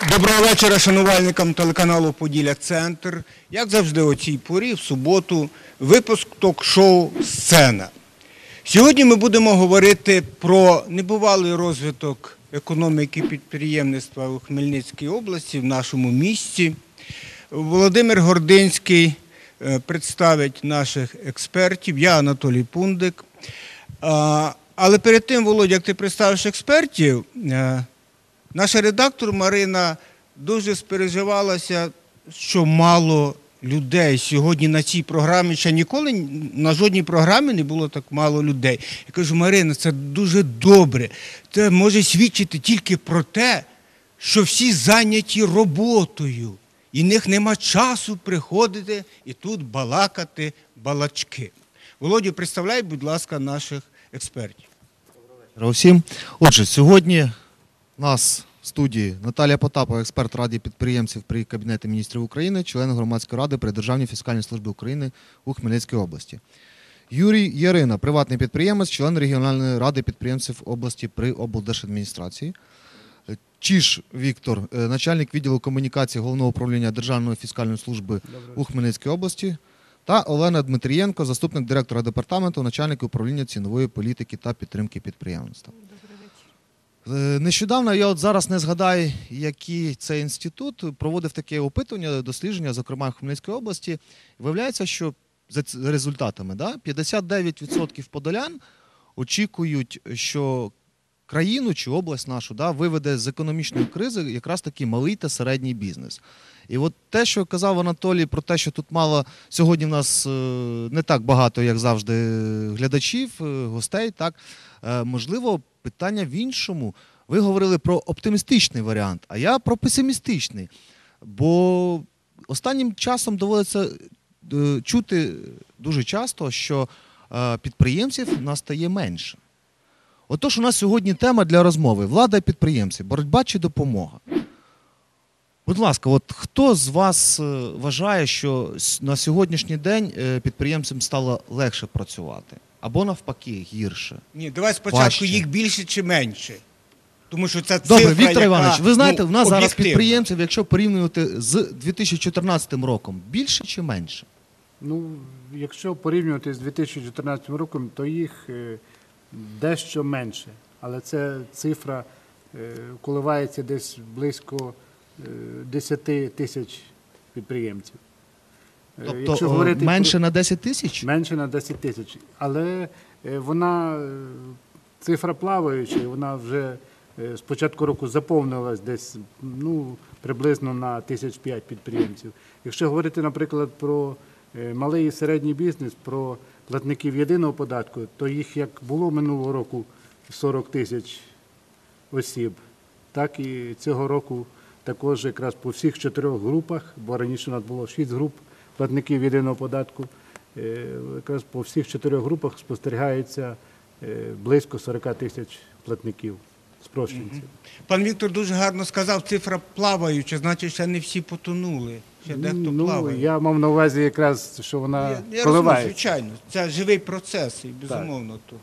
Доброго вечора шанувальникам телеканалу «Поділля-Центр». Як завжди о цій порі, в суботу, випуск ток-шоу «Сцена». Сьогодні ми будемо говорити про небувалий розвиток економіки підприємництва у Хмельницькій області, в нашому місті. Володимир Гординський представить наших експертів, я Анатолій Пундик. Але перед тим, Володя, як ти представиш експертів, наша редактор Марина дуже спереживалася, що мало людей сьогодні на цій програмі. Ще ніколи на жодній програмі не було так мало людей. Я кажу, Марина, це дуже добре. Це може свідчити тільки про те, що всі зайняті роботою. І в них нема часу приходити і тут балакати балачки. Володю, представляй, будь ласка, наших експертів. Доброго вечора усім. Отже, сьогодні у нас в студії Наталія Потапова, експерт Ради підприємців при Кабінеті міністрів України, член Громадської ради при Державній фіскальній службі України у Хмельницькій області. Юрій Ярина, приватний підприємець, член Регіональної ради підприємців області при облдержадміністрації. Чиж Віктор, начальник відділу комунікації Головного управління Державної фіскальної служби у Хмельницькій області. Та Олена Дмитрієнко, заступник директора департаменту, начальник управління цінової політики та підтримки підприємництва. Нещодавно, я от зараз не згадаю, який цей інститут проводив таке опитування, дослідження, зокрема в Хмельницькій області. Виявляється, що за результатами 59% подолян очікують, що країну чи область нашу виведе з економічної кризи якраз таки малий та середній бізнес. І от те, що казав Анатолій про те, що тут мало, сьогодні в нас не так багато, як завжди, глядачів, гостей, так, можливо, питання в іншому. Ви говорили про оптимістичний варіант, а я про песимістичний. Бо останнім часом доводиться чути дуже часто, що підприємців у нас стає менше. Отож, у нас сьогодні тема для розмови – влада і підприємці, боротьба чи допомога. Будь ласка, от хто з вас вважає, що на сьогоднішній день підприємцям стало легше працювати? Або навпаки, гірше? Ні, давай спочатку важче. Їх більше чи менше. Тому що це добре, цифра, Віктор Іванович, ви знаєте, в нас зараз об'єктивна. підприємців, якщо порівнювати з 2014 роком, більше чи менше? Ну, якщо порівнювати з 2014 роком, то їх дещо менше. Але ця цифра коливається десь близько 10 тисяч підприємців. Тобто менше на 10 тисяч? Менше на 10 тисяч. Але вона, цифра плаваюча, вона вже з початку року заповнилась десь приблизно на 1005 підприємців. Якщо говорити, наприклад, про малий і середній бізнес, про платників єдиного податку, то їх, як було минулого року 40 тисяч осіб, так і цього року також якраз по всіх 4 групах, бо раніше у нас було 6 груп платників єдиного податку, якраз по всіх 4 групах спостерігається близько 40 тисяч платників, спрощенців. Пан Віктор дуже гарно сказав, цифра плаваюча, значить, ще не всі потонули, ще дехто плаває. Я мав на увазі якраз, що вона коливається. Розумію, звичайно, це живий процес і, безумовно, тут.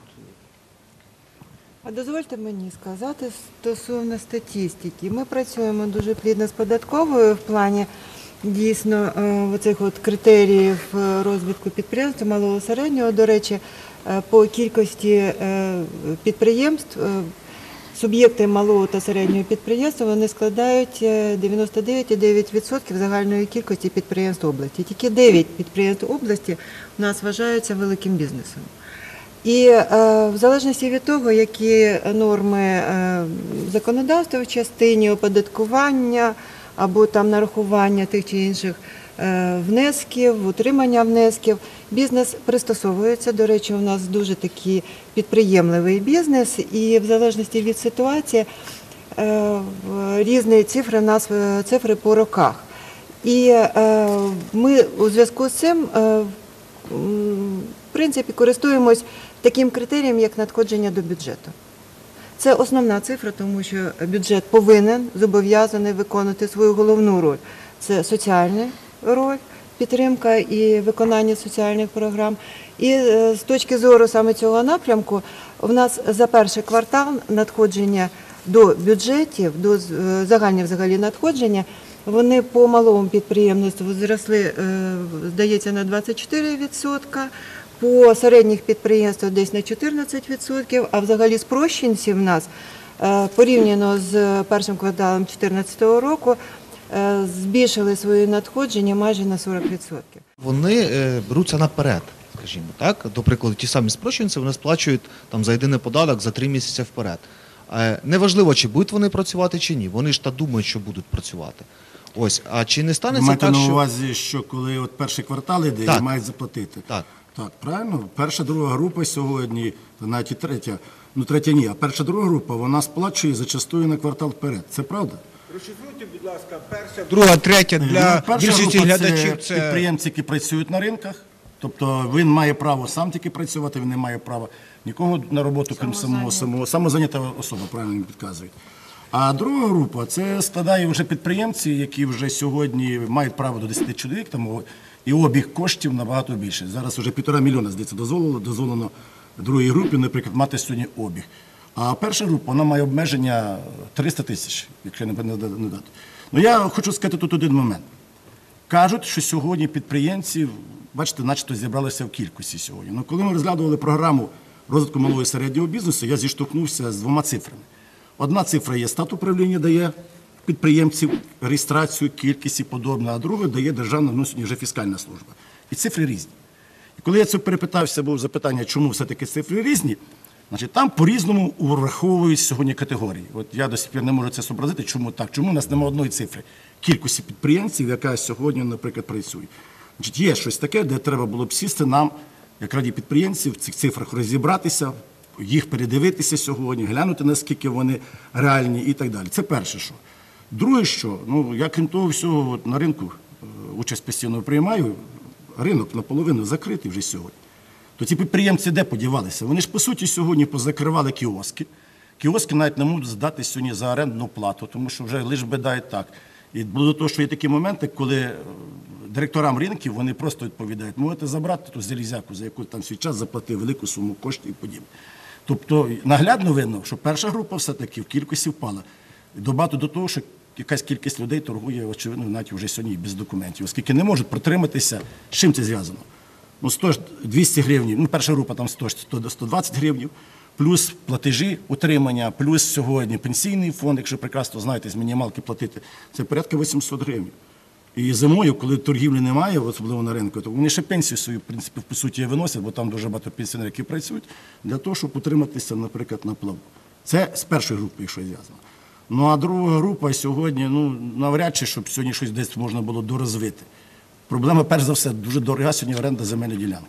А дозвольте мені сказати стосовно статистики. Ми працюємо дуже плідно з податковою в плані дійсно оцих от критеріїв розвитку підприємства малого середнього. До речі, по кількості підприємств, суб'єкти малого та середнього підприємства, вони складають 99,9% загальної кількості підприємств області. Тільки 9 підприємств області у нас вважаються великим бізнесом. І в залежності від того, які норми законодавства в частині оподаткування або там нарахування тих чи інших внесків, утримання внесків, бізнес пристосовується. До речі, у нас дуже такий підприємливий бізнес, і в залежності від ситуації різні цифри, у нас цифри по роках. І ми у зв'язку з цим, в принципі, користуємось таким критерієм, як надходження до бюджету. Це основна цифра, тому що бюджет повинен, зобов'язаний виконувати свою головну роль. Це соціальна роль, підтримка і виконання соціальних програм. І з точки зору саме цього напрямку, у нас за перший квартал надходження до бюджетів, до загальних взагалі надходження, вони по малому підприємництву зросли, здається, на 24%, по середніх підприємствах десь на 14%, а взагалі спрощенці в нас порівняно з першим кварталом 2014 року збільшили свої надходження майже на 40%. Вони беруться наперед, скажімо так. До прикладу, ті самі спрощенці, вони сплачують там за єдиний податок за 3 місяці вперед. Неважливо, чи будуть вони працювати, чи ні. Вони ж та думають, що будуть працювати. Ось, а чи не станеться Маєте так, на що... увазі, що коли от перший квартал іде, Так. і мають заплатити? Так. Так, правильно. Перша, друга група сьогодні, та навіть і третя, ну третя ні, а перша, друга група, вона сплачує зачастую на квартал вперед. Це правда? Розшифруйте, будь ласка, перша, друга, третя для Перша більшості група глядачів. це підприємці, які працюють на ринках. Тобто він має право сам тільки працювати, він не має права нікого на роботу, крім самого самозайнята особа, правильно мені підказують. А друга група це складає вже підприємці, які вже сьогодні мають право до 10 чоловік, там, і обіг коштів набагато більше. Зараз вже 1,5 мільйона, здається, дозволено другій групі, наприклад, мати сьогодні обіг. А перша група, вона має обмеження 300 тисяч, якщо не дати. Ну я хочу сказати тут один момент. Кажуть, що сьогодні підприємці, бачите, начебто зібралися в кількості сьогодні. Ну, коли ми розглядували програму розвитку малого і середнього бізнесу, я зіштовхнувся з двома цифрами. Одна цифра є стат управління, дає підприємців реєстрацію, кількість і подобне, а друга дає державна, ну, сьогодні вже фіскальна служба. І цифри різні. І коли я це перепитався, було запитання, чому все-таки цифри різні, значить, там по-різному враховують сьогодні категорії. От я до сих пір не можу це зобразити, чому так, чому у нас немає одної цифри кількості підприємців, яка сьогодні, наприклад, працює. Значить, є щось таке, де треба було б сісти нам, як раді підприємців, в цих цифрах розібратися, їх передивитися сьогодні, глянути, наскільки вони реальні і так далі. Це перше, що. Друге, що, ну, я крім того всього, от, на ринку участь постійно приймаю, ринок наполовину закритий вже сьогодні. То ці підприємці де подівалися? Вони ж, по суті, сьогодні позакривали кіоски. Кіоски навіть не можуть здати сьогодні за орендну плату, тому що вже лише біда і так. І було до того, що є такі моменти, коли директорам ринків вони просто відповідають, можете забрати ту залізяку, за яку там свій час заплатив велику суму коштів і подібне. Тобто наглядно видно, що перша група все-таки в кількості впала. Добавити до того, що якась кількість людей торгує, очевидно, навіть вже сьогодні без документів, оскільки не можуть протриматися. З чим це зв'язано? Ну, 200 гривень, ну, перша група там 120 гривень, плюс платежі, утримання, плюс сьогодні пенсійний фонд, якщо прекрасно знаєте, з мінімалки платити, це порядка 800 гривень. І зимою, коли торгівлі немає, особливо на ринку, то вони ще пенсію свою, в принципі, по суті, виносять, бо там дуже багато пенсіонерів, які працюють, для того, щоб утриматися, наприклад, на плаву. Це з першої групи, якщо зв'язано. Ну, а друга група сьогодні, ну, навряд чи, щоб сьогодні щось десь можна було дорозвити. Проблема, перш за все, дуже дорога сьогодні оренда земельної ділянки.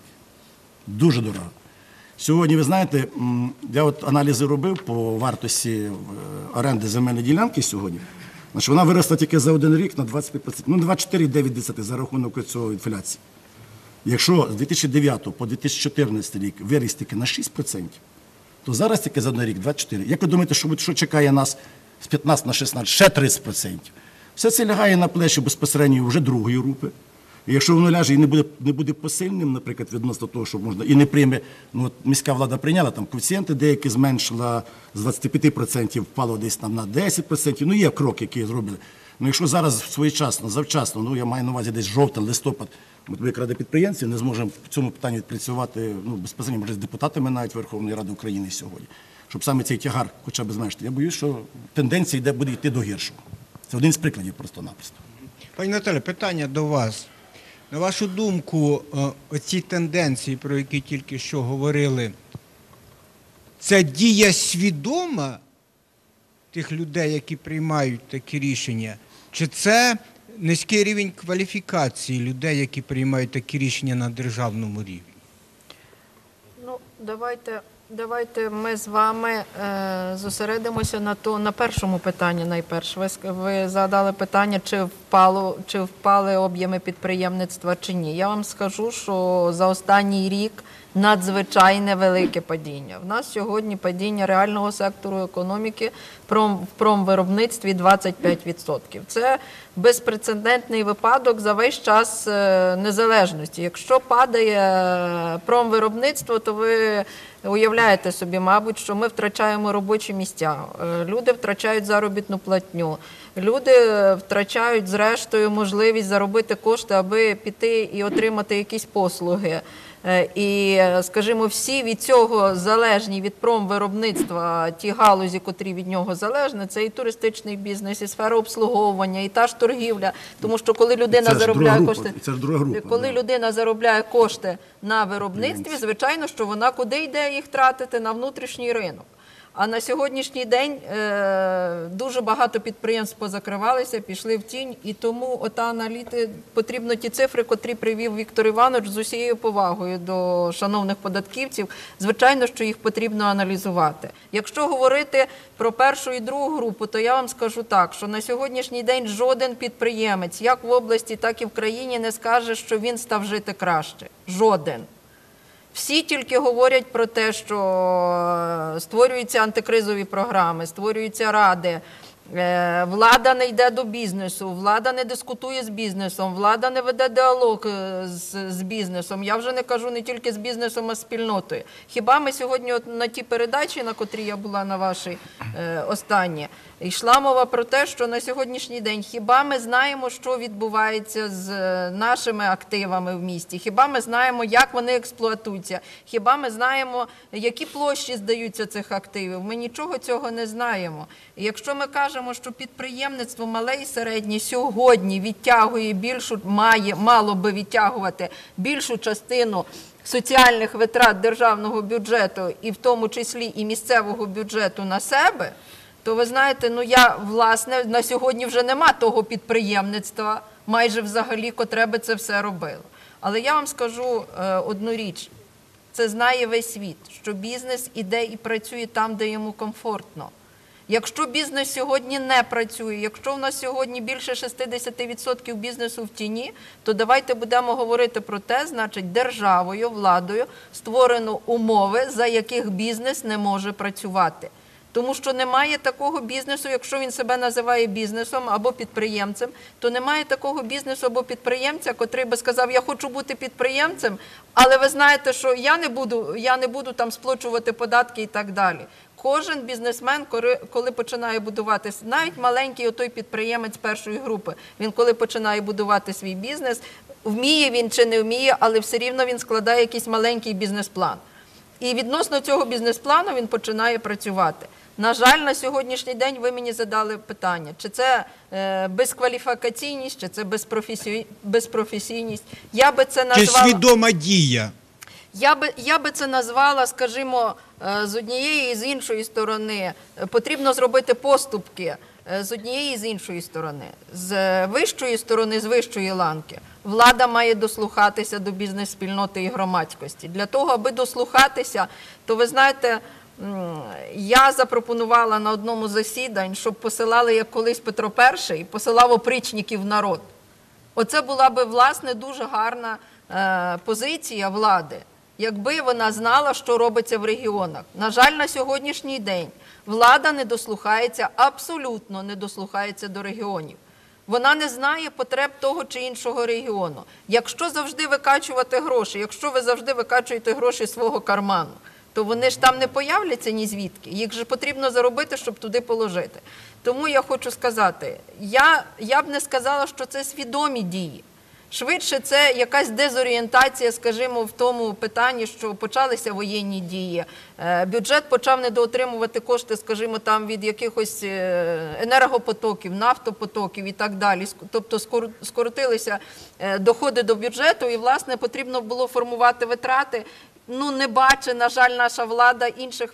Дуже дорога. Сьогодні, ви знаєте, я от аналізи робив по вартості оренди земельної ділянки сьогодні. Значить, вона виросла тільки за один рік на 25%. Ну, 24,9 за рахунок цього інфляції. Якщо з 2009 по 2014 рік виріс тільки на 6%, то зараз тільки за один рік 24%. Як ви думаєте, що чекає нас з 15 на 16? Ще 30%. Все це лягає на плечі безпосередньо вже другої групи. І якщо воно ляже і не буде посильним, наприклад, відносно того, що можна, і не прийме, ну от міська влада прийняла, там коефіцієнти деякі зменшила, з 25% впало десь там на 10%, ну є кроки, які зробили. Ну якщо зараз своєчасно, завчасно, ну я маю на увазі десь жовтень, листопад, ми як Рада підприємців не зможемо в цьому питанні відпрацювати, ну безпосередньо, може, з депутатами навіть Верховної Ради України сьогодні, щоб саме цей тягар хоча б зменшити. Я боюсь, що тенденція буде йти до гіршого. Це один з прикладів просто-напросто. Пані Наталя, питання до вас. На вашу думку, оці тенденції, про які тільки що говорили, це дія свідома тих людей, які приймають такі рішення, чи це низький рівень кваліфікації людей, які приймають такі рішення на державному рівні? Ну, давайте ми з вами зосередимося на першому питанні найперше. Ви задали питання, чи впали об'єми підприємництва чи ні. Я вам скажу, що за останній рік надзвичайне велике падіння. В нас сьогодні падіння реального сектору економіки в промвиробництві 25%. Це безпрецедентний випадок за весь час незалежності. Якщо падає промвиробництво, то ви уявляєте собі, мабуть, що ми втрачаємо робочі місця, люди втрачають заробітну платню, люди втрачають, зрештою, можливість заробити кошти, аби піти і отримати якісь послуги. І, скажімо, всі від цього залежні, від промвиробництва, ті галузі, котрі від нього залежні, це і туристичний бізнес, і сфера обслуговування, і та ж торгівля. Тому що коли людина заробляє кошти, коли людина заробляє кошти на виробництві, звичайно, що вона куди йде їх тратити? На внутрішній ринок. А на сьогоднішній день дуже багато підприємств позакривалися, пішли в тінь, і тому потрібно ті цифри, котрі привів Віктор Іванович, з усією повагою до шановних податківців, звичайно, що їх потрібно аналізувати. Якщо говорити про першу і другу групу, то я вам скажу так, що на сьогоднішній день жоден підприємець, як в області, так і в країні, не скаже, що він став жити краще. Жоден. Всі тільки говорять про те, що створюються антикризові програми, створюються ради, влада не йде до бізнесу, влада не дискутує з бізнесом, влада не веде діалог з бізнесом. Я вже не кажу не тільки з бізнесом, а з спільнотою. Хіба ми сьогодні на ті передачі, на котрій я була на вашій останній, йшла мова про те, що на сьогоднішній день хіба ми знаємо, що відбувається з нашими активами в місті, хіба ми знаємо, як вони експлуатуються, хіба ми знаємо, які площі здаються цих активів. Ми нічого цього не знаємо. І якщо ми кажемо, що підприємництво мале і середнє сьогодні відтягує мало би відтягувати більшу частину соціальних витрат державного бюджету, і в тому числі і місцевого бюджету на себе, то ви знаєте, власне, на сьогодні вже нема того підприємництва, майже взагалі, котре би це все робило. Але я вам скажу одну річ, це знає весь світ, що бізнес іде і працює там, де йому комфортно. Якщо бізнес сьогодні не працює, якщо в нас сьогодні більше 60% бізнесу в тіні, то давайте будемо говорити про те, значить, державою, владою створено умови, за яких бізнес не може працювати. Тому що немає такого бізнесу, якщо він себе називає бізнесом або підприємцем, то немає такого бізнесу або підприємця, котрий би сказав, я хочу бути підприємцем, але ви знаєте, що я не буду там сплачувати податки і так далі. Кожен бізнесмен, коли починає будуватися, навіть маленький отой підприємець першої групи, він коли починає будувати свій бізнес, вміє він чи не вміє, але все рівно він складає якийсь маленький бізнес-план. І відносно цього бізнес-плану він починає працювати. На жаль, на сьогоднішній день ви мені задали питання, чи це безкваліфікаційність, чи це безпрофесійність. Я би це назвала... Чи свідома дія? Я би це назвала, скажімо, з однієї і з іншої сторони. Потрібно зробити поступки з однієї і з іншої сторони. З вищої сторони, з вищої ланки. Влада має дослухатися до бізнес-спільноти і громадськості. Для того, аби дослухатися, то ви знаєте, я запропонувала на одному з засідань, щоб посилали, як колись Петро І, посилав опричників в народ. Оце була би, власне, дуже гарна позиція влади, якби вона знала, що робиться в регіонах. На жаль, на сьогоднішній день влада не дослухається, абсолютно не дослухається до регіонів. Вона не знає потреб того чи іншого регіону. Якщо завжди викачувати гроші, якщо ви завжди викачуєте гроші з свого карману, то вони ж там не появляться ні звідки. Їх же потрібно заробити, щоб туди положити. Тому я хочу сказати, я б не сказала, що це свідомі дії. Швидше це якась дезорієнтація, скажімо, в тому питанні, що почалися воєнні дії. Бюджет почав недоотримувати кошти, скажімо, там від якихось енергопотоків, нафтопотоків і так далі. Тобто скоротилися доходи до бюджету і, власне, потрібно було формувати витрати. Не бачить, на жаль, наша влада інших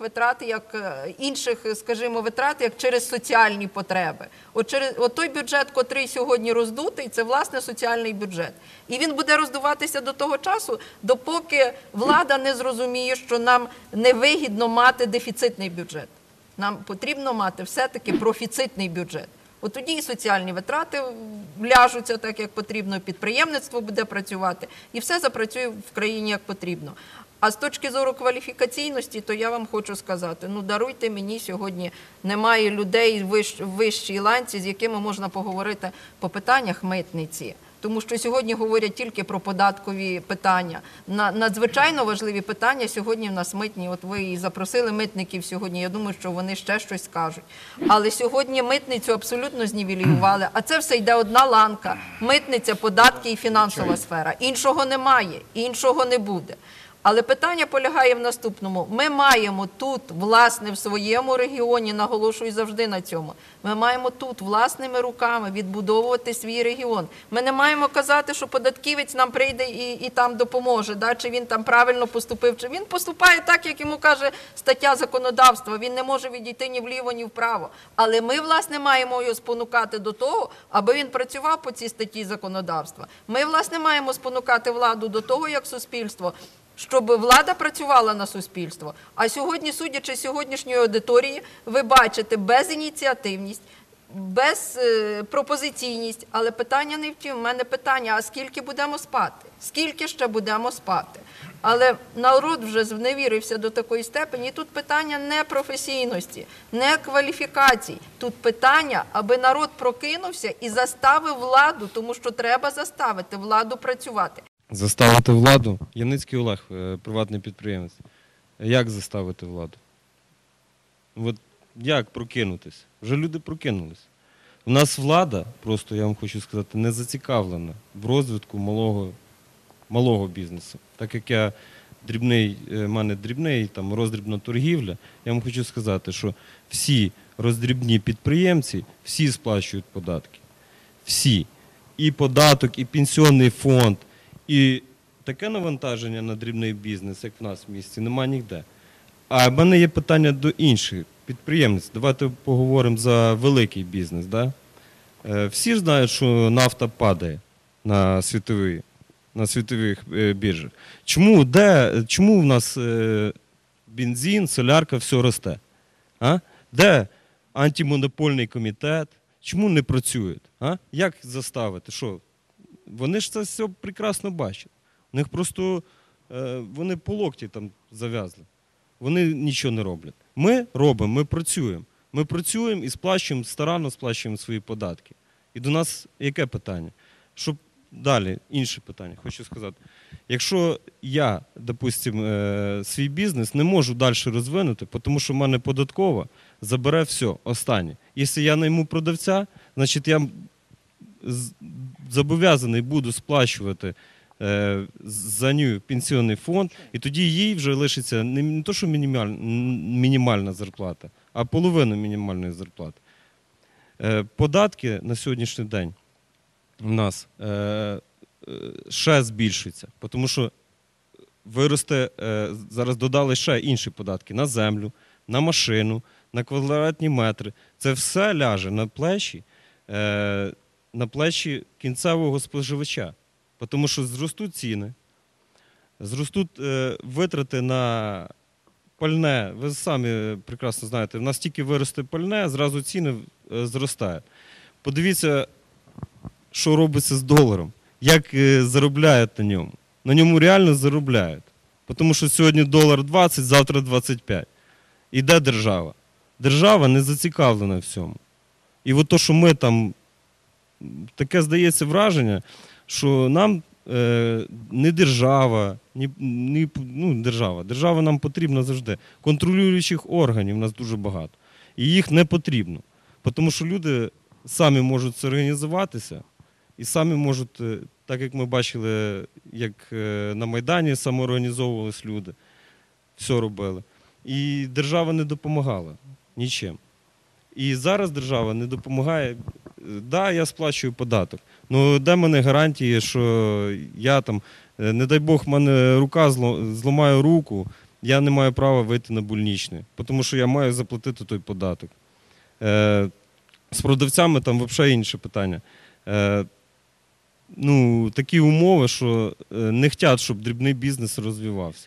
витрат, як через соціальні потреби. От той бюджет, котрий сьогодні роздутий, це, власне, соціальний бюджет. І він буде роздуватися до того часу, допоки влада не зрозуміє, що нам невигідно мати дефіцитний бюджет. Нам потрібно мати все-таки профіцитний бюджет. От тоді і соціальні витрати ляжуться так, як потрібно, і підприємництво буде працювати, і все запрацює в країні як потрібно. А з точки зору кваліфікаційності, то я вам хочу сказати, ну даруйте мені, сьогодні немає людей в вищій ланці, з якими можна поговорити по питаннях митниці. Тому що сьогодні говорять тільки про податкові питання. Надзвичайно важливі питання сьогодні в нас митні. От ви і запросили митників сьогодні, я думаю, що вони ще щось скажуть. Але сьогодні митницю абсолютно знівелювали, а це все йде одна ланка. Митниця, податки і фінансова сфера. Іншого немає, іншого не буде. Але питання полягає в наступному. Ми маємо тут, власне, в своєму регіоні, наголошую завжди на цьому, ми маємо тут власними руками відбудовувати свій регіон. Ми не маємо казати, що податківець нам прийде і там допоможе, да? Чи він там правильно поступив, чи він поступає так, як йому каже стаття законодавства. Він не може відійти ні вліво, ні вправо. Але ми, власне, маємо його спонукати до того, аби він працював по цій статті законодавства. Ми, власне, маємо спонукати владу до того, як суспільство, щоб влада працювала на суспільство. А сьогодні, судячи з сьогоднішньої аудиторії, ви бачите безініціативність, безпропозиційність. Але питання не в тім. У мене питання, а скільки будемо спати? Скільки ще будемо спати? Але народ вже зневірився до такої степені. І тут питання не професійності, не кваліфікацій. Тут питання, аби народ прокинувся і заставив владу, тому що треба заставити владу працювати. Заставити владу? Яницький Олег, приватний підприємець. Як заставити владу? От як прокинутися? Вже люди прокинулись. У нас влада, просто я вам хочу сказати, не зацікавлена в розвитку малого бізнесу. Так як я дрібний, в мене дрібний, там роздрібна торгівля, я вам хочу сказати, що всі роздрібні підприємці, всі сплачують податки. Всі. І податок, і пенсійний фонд, і таке навантаження на дрібний бізнес, як в нас в місті, немає ніде. А в мене є питання до інших підприємців. Давайте поговоримо за великий бізнес. Да? Всі ж знають, що нафта падає на світових біржах. Чому в нас бензин, солярка, все росте? А? Де антимонопольний комітет? Чому не працюють? А? Як заставити? Що? Вони ж це все прекрасно бачать. У них просто вони по локті там зав'язли. Вони нічого не роблять. Ми робимо, ми працюємо. Ми працюємо і сплачуємо, старанно сплачуємо свої податки. І до нас яке питання? Щоб далі, інше питання, хочу сказати. Якщо я, допустимо, свій бізнес не можу далі розвинути, тому що в мене податкова забере все, останнє. Якщо я найму продавця, значить я зобов'язаний буду сплачувати за нього пенсійний фонд, і тоді їй вже лишиться не то, що мінімальна зарплата, а половина мінімальної зарплати. Податки на сьогоднішній день у нас ще збільшуються, тому що виросте, зараз додали ще інші податки на землю, на машину, на квадратні метри. Це все ляже на плечі кінцевого споживача. Тому що зростуть ціни, зростуть витрати на пальне. Ви самі прекрасно знаєте, в нас тільки виросте пальне, зразу ціни зростають. Подивіться, що робиться з доларом, як заробляють на ньому. На ньому реально заробляють. Тому що сьогодні долар 20, завтра 25. І де держава? Держава не зацікавлена в цьому. І от то, що ми там, таке здається враження, що нам не держава, держава нам потрібна завжди. Контролюючих органів у нас дуже багато. І їх не потрібно. Тому що люди самі можуть зорганізуватися і самі можуть, так як ми бачили, як на Майдані самоорганізовувались люди, все робили. І держава не допомагала нічим. І зараз держава не допомагає. Да, я сплачую податок. Ну, де в мене гарантії, що я там, не дай Бог, в мене рука зламає руку, я не маю права вийти на больничний, тому що я маю заплатити той податок. З продавцями там взагалі інше питання. Такі умови, що не хочуть, щоб дрібний бізнес розвивався.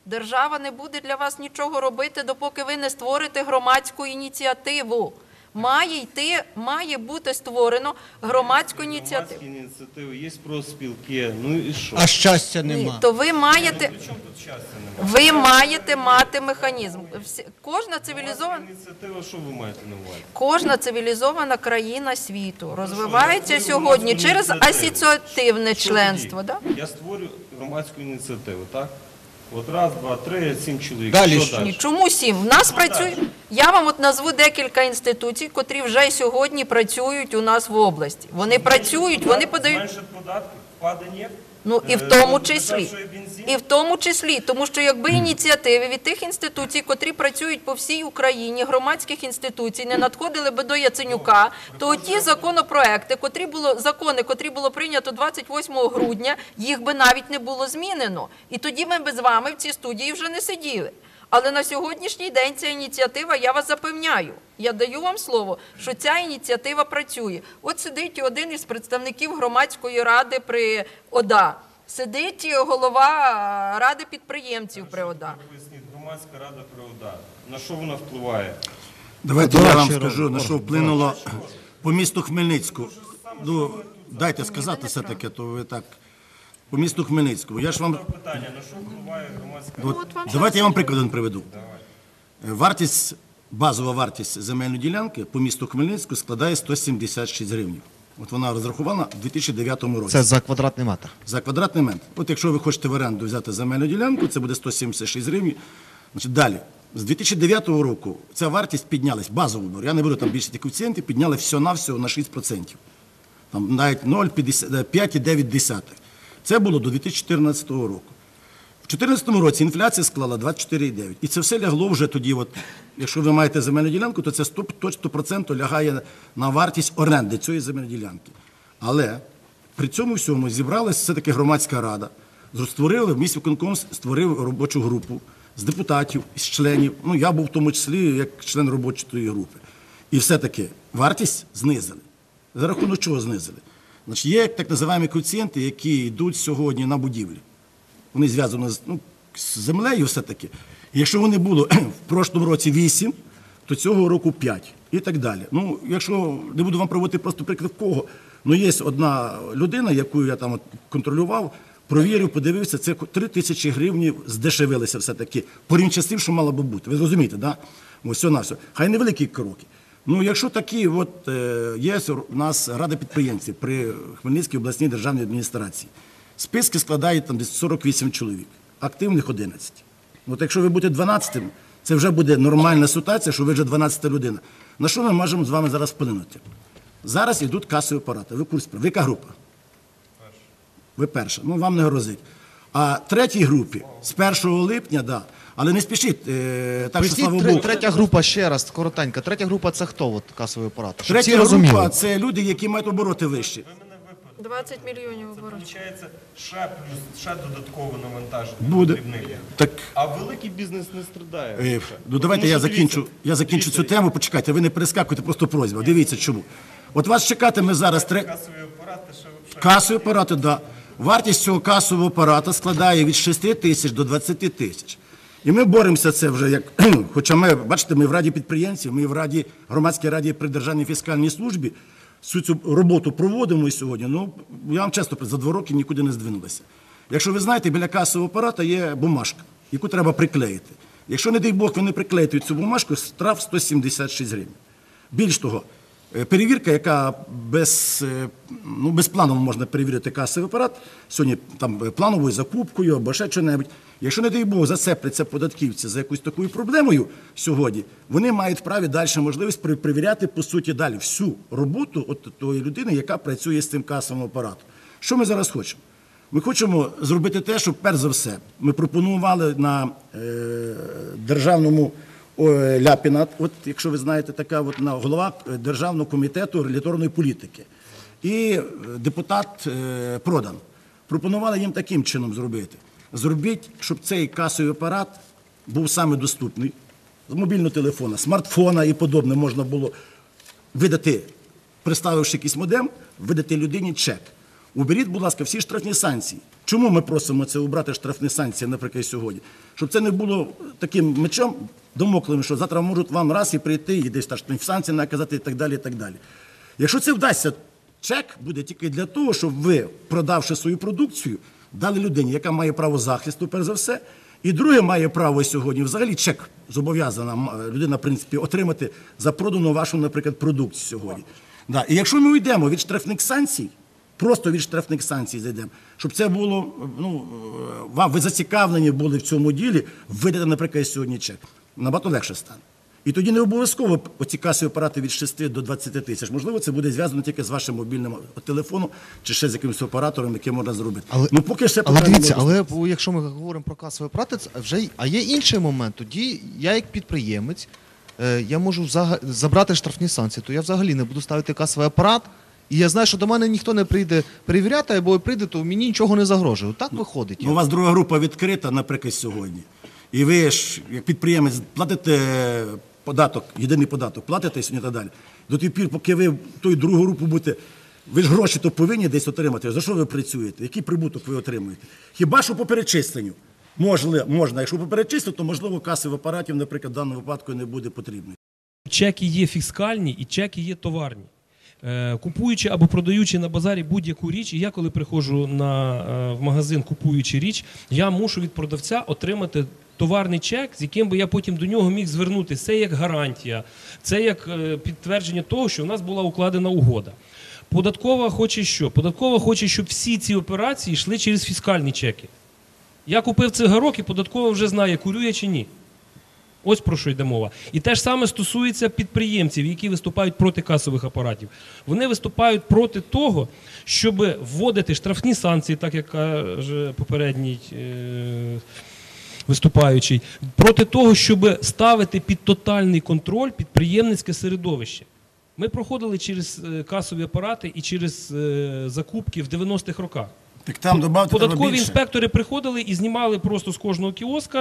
Держава не буде для вас нічого робити, допоки ви не створите громадську ініціативу. Має бути створено громадську ініціативу. Громадські ініціативи, є профспілки, ну і що? А щастя Ні, нема. то ви маєте, При чому тут щастя немає? ви маєте мати механізм. Кожна цивілізована... Ініціатива, що ви маєте на увазі? Кожна цивілізована країна світу розвивається сьогодні через асоціативне членство. Да? Я створю громадську ініціативу, так? От раз, два, три, 7 чоловік. Далі Що що? Ні, чому 7? В нас працює. Я вам от назву декілька інституцій, котрі вже сьогодні працюють у нас в області. Вони працюють, вони подають. Зменшить податки, впаде нефть. Ну і в тому Дешевший числі. бензин. І в тому числі, тому що якби ініціативи від тих інституцій, котрі працюють по всій Україні, громадських інституцій, не надходили би до Яценюка, то ті законопроекти, котрі було прийнято 28 грудня, їх би навіть не було змінено. І тоді ми б з вами в цій студії вже не сиділи. Але на сьогоднішній день ця ініціатива, я вас запевняю, я даю вам слово, що ця ініціатива працює. От сидить один із представників громадської ради при ОДА, сидить голова ради підприємців при ОДА. Поясніть, громадська рада при ОДА. На що вона впливає? Давайте я вам скажу, на що вплинуло по місту Хмельницьку. Ну, дайте сказати все-таки, то ви так. По місту Хмельницькому. Я ж вам... Питання, на що впливає громадська От, от вам давайте я вам приклад один приведу. Базова вартість земельної ділянки по місту Хмельницьку складає 176 гривень. От вона розрахована в 2009 році. Це за квадратний метр. За квадратний метр. От якщо ви хочете в оренду взяти земельну ділянку, це буде 176 гривень. Значить, далі. З 2009 року ця вартість піднялась, базово, я не беру там більше ті коефіцієнти, підняли всього-навсього на 6%. Там навіть 0,5,9. Це було до 2014 року. В 2014 році інфляція склала 24,9. І це все лягло вже тоді, от, якщо ви маєте земельну ділянку, то це 100% лягає на вартість оренди цієї земельної ділянки. Але при цьому всьому зібралася все-таки громадська рада, міськвиконком створив робочу групу з депутатів, з членів, ну я був в тому числі як член робочої групи. І все-таки вартість знизили. За рахунок чого знизили? Значить, є так називаємо коефіцієнти, які йдуть сьогодні на будівлі. Вони зв'язані з землею все-таки. І якщо вони були в прошлому році 8, то цього року 5 і так далі. Ну, якщо не буду вам проводити просто приклад кого, ну є одна людина, яку я там контролював, провірив, подивився, це 3 тисячі гривень здешевилися все-таки, порівняно з тим, що мало би бути. Ви розумієте, да? Ось все на все. Хай невеликі кроки. Ну, якщо такі, от є у нас рада підприємців при Хмельницькій обласній державній адміністрації. Списки складають там десь 48 чоловік, активних 11. От якщо ви будете 12-тим, це вже буде нормальна ситуація, що ви вже 12-та людина. На що ми можемо з вами зараз вплинути? Зараз йдуть касові апарати. Ви курс, ви яка група? Ви перша. Ну, вам не грозить. А третій групі з 1 липня, да. Але не спішіть, так що, слава Богу. Третя група, ще раз, коротенько. Третя група – це хто, от, касовий апарат? Щоб всі Третя розуміли. група – це люди, які мають обороти вищі. 20 мільйонів оборотів. Виходить, ще додаткове навантаження. Буде. потрібне. Так, А великий бізнес не страдає. ну давайте Тому я що закінчу дивіться, цю тему, почекайте, ви не перескакуйте, просто просьба. Дивіться чому. От вас чекатиме зараз Касові апарати, ще касові апарати, да. Вартість цього касового апарата складає від 6 тисяч до 20 тисяч. І ми боремося це вже, як, хоча ми, бачите, ми в Раді підприємців, ми в громадській раді при Державній фіскальній службі всю цю роботу проводимо і сьогодні. Ну, я вам чесно, за 2 роки нікуди не здвинулися. Якщо ви знаєте, біля касового апарата є бумажка, яку треба приклеїти. Якщо, не дай Бог, ви не приклеїте цю бумажку, штраф 176 гривень. Більш того, перевірка, яка безпланово можна перевірити касовий апарат, сьогодні там плановою закупкою або ще що-небудь. Якщо, не дай Бог, зацепляться податківці за якусь такою проблемою сьогодні, вони мають право далі можливість перевіряти, по суті, далі всю роботу от тої людини, яка працює з цим касовим апаратом. Що ми зараз хочемо? Ми хочемо зробити те, що, перш за все, ми пропонували на державному Ляпіна, от, якщо ви знаєте, така от, голова Державного комітету регуляторної політики, і депутат Продан. Пропонували їм таким чином зробити. Зробіть, щоб цей касовий апарат був саме доступний, з мобільного телефона, смартфона і подобне можна було видати, приставивши якийсь модем, видати людині чек. Уберіть, будь ласка, всі штрафні санкції. Чому ми просимо це убрати штрафні санкції, наприклад, сьогодні? Щоб це не було таким мечом домоклим, що завтра можуть вам раз і прийти, і десь штрафні санкції наказати і так далі, і так далі. Якщо це вдасться, чек буде тільки для того, щоб ви, продавши свою продукцію, дали людині, яка має право захисту, перш за все, і друге має право сьогодні, взагалі чек зобов'язана людина, в принципі, отримати за продану вашу, наприклад, продукцію сьогодні. Да. І якщо ми уйдемо від штрафних санкцій, просто від штрафних санкцій зайдемо, щоб це було, ви зацікавлені були в цьому ділі, видати, наприклад, сьогодні чек. Набагато легше стане. І тоді не обов'язково оці касові апарати від 6 до 20 тисяч. Можливо, це буде зв'язано тільки з вашим мобільним телефоном чи ще з якимось оператором, який можна зробити. Поки ще Але дивіться, питання але якщо ми говоримо про касові апарати, а є інший момент. Тоді я як підприємець, я можу забрати штрафні санкції, то я взагалі не буду ставити касовий апарат, і я знаю, що до мене ніхто не прийде перевіряти, або прийде, то мені нічого не загрожує. Так виходить. У вас друга група відкрита, наприклад, сьогодні. І ви ж, як підприємець, платите податок, єдиний податок, платите сьогодні і так далі. До тих пір, поки ви ту другу групу будете, ви ж гроші то повинні десь отримати. За що ви працюєте? Який прибуток ви отримуєте? Хіба що по перечисленню? Можна. Якщо по перечисленню, то, можливо, касових апаратів, наприклад, в даному випадку не буде потрібно. Чеки є фіскальні і чеки є товарні. Купуючи або продаючи на базарі будь-яку річ, і я коли приходжу в магазин, купуючи річ, я мушу від продавця отримати товарний чек, з яким би я потім до нього міг звернутися. Це як гарантія, це як підтвердження того, що в нас була укладена угода. Податкова хоче що? Податкова хоче, щоб всі ці операції йшли через фіскальні чеки. Я купив цигарок, і податкова вже знає, курю я чи ні. Ось про що йде мова. І те ж саме стосується підприємців, які виступають проти касових апаратів. Вони виступають проти того, щоб вводити штрафні санкції, так як каже попередній виступаючий, проти того, щоб ставити під тотальний контроль підприємницьке середовище. Ми проходили через касові апарати і через закупки в 90-х роках. Так там добавте треба Податкові більше. інспектори приходили і знімали просто з кожного кіоска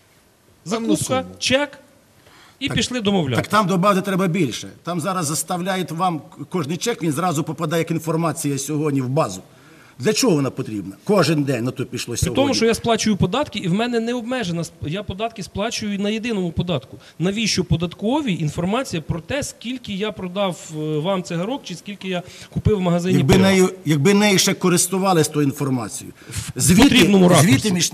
закупка, чек і пішли домовляти. Так там добавити треба більше. Там зараз заставляють вам кожний чек, він зразу попадає як інформація сьогодні в базу. Для чого вона потрібна? Кожен день на то пішло При сьогодні. тому, що я сплачую податки, і в мене не обмежена, я податки сплачую на єдиному податку. Навіщо податковій інформація про те, скільки я продав вам цигарок, чи скільки я купив в магазині пива? Якби нею ще користувалися тою інформацією. потрібному ракурсі.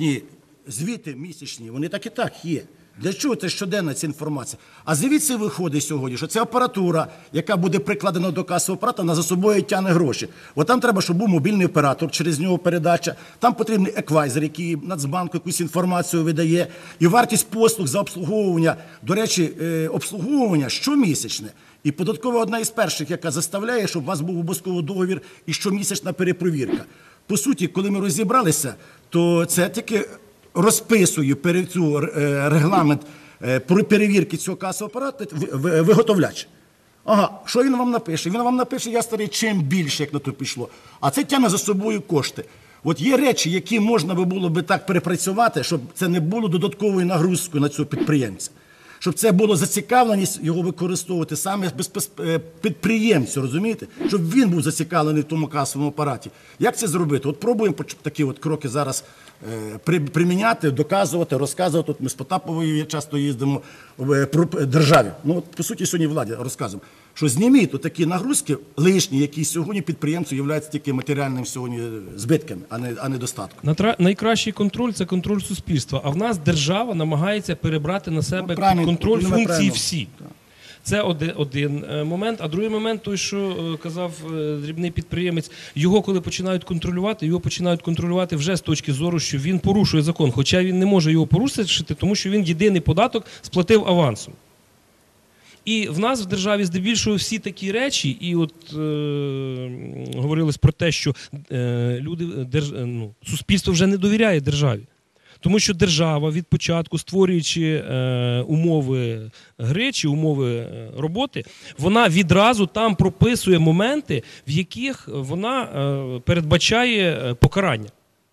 Звіти місячні, вони так і так є. Для чого це щоденна ця інформація? А звідси виходить сьогодні, що це апаратура, яка буде прикладена до касового апарата, вона за собою тягне гроші. От там треба, щоб був мобільний оператор, через нього передача. Там потрібний еквайзер, який Нацбанку якусь інформацію видає. І вартість послуг за обслуговування, до речі, обслуговування щомісячне. І податкова одна із перших, яка заставляє, щоб у вас був обов'язково договір і щомісячна перепровірка. По суті, коли ми розібралися, то це тільки розписує регламент перевірки цього касового апарату виготовляч. Ага, що він вам напише? Він вам напише, я старий, чим більше, як на то пішло. А це тягне за собою кошти. От є речі, які можна би було би так перепрацювати, щоб це не було додатковою нагрузкою на цього підприємця. Щоб це було зацікавленість його використовувати саме підприємцю, розумієте? Щоб він був зацікавлений в тому касовому апараті. Як це зробити? От пробуємо такі от кроки зараз приміняти, доказувати, розказувати. От ми з Потаповою часто їздимо про державі. Ну, от, по суті, сьогодні владі розказуємо, що зніміть такі нагрузки лишні, які сьогодні підприємцю являються тільки матеріальним сьогодні збитками, а не достатком. Найкращий контроль – це контроль суспільства. А в нас держава намагається перебрати на себе правильно, під контроль функції правильно. всі. Це один момент. А другий момент, той, що казав дрібний підприємець, його коли починають контролювати вже з точки зору, що він порушує закон. Хоча він не може його порушити, тому що він єдиний податок сплатив авансом. І в нас в державі здебільшого всі такі речі, і от говорилось про те, що суспільство вже не довіряє державі. Тому що держава від початку, створюючи умови гри чи умови роботи, вона відразу там прописує моменти, в яких вона передбачає покарання,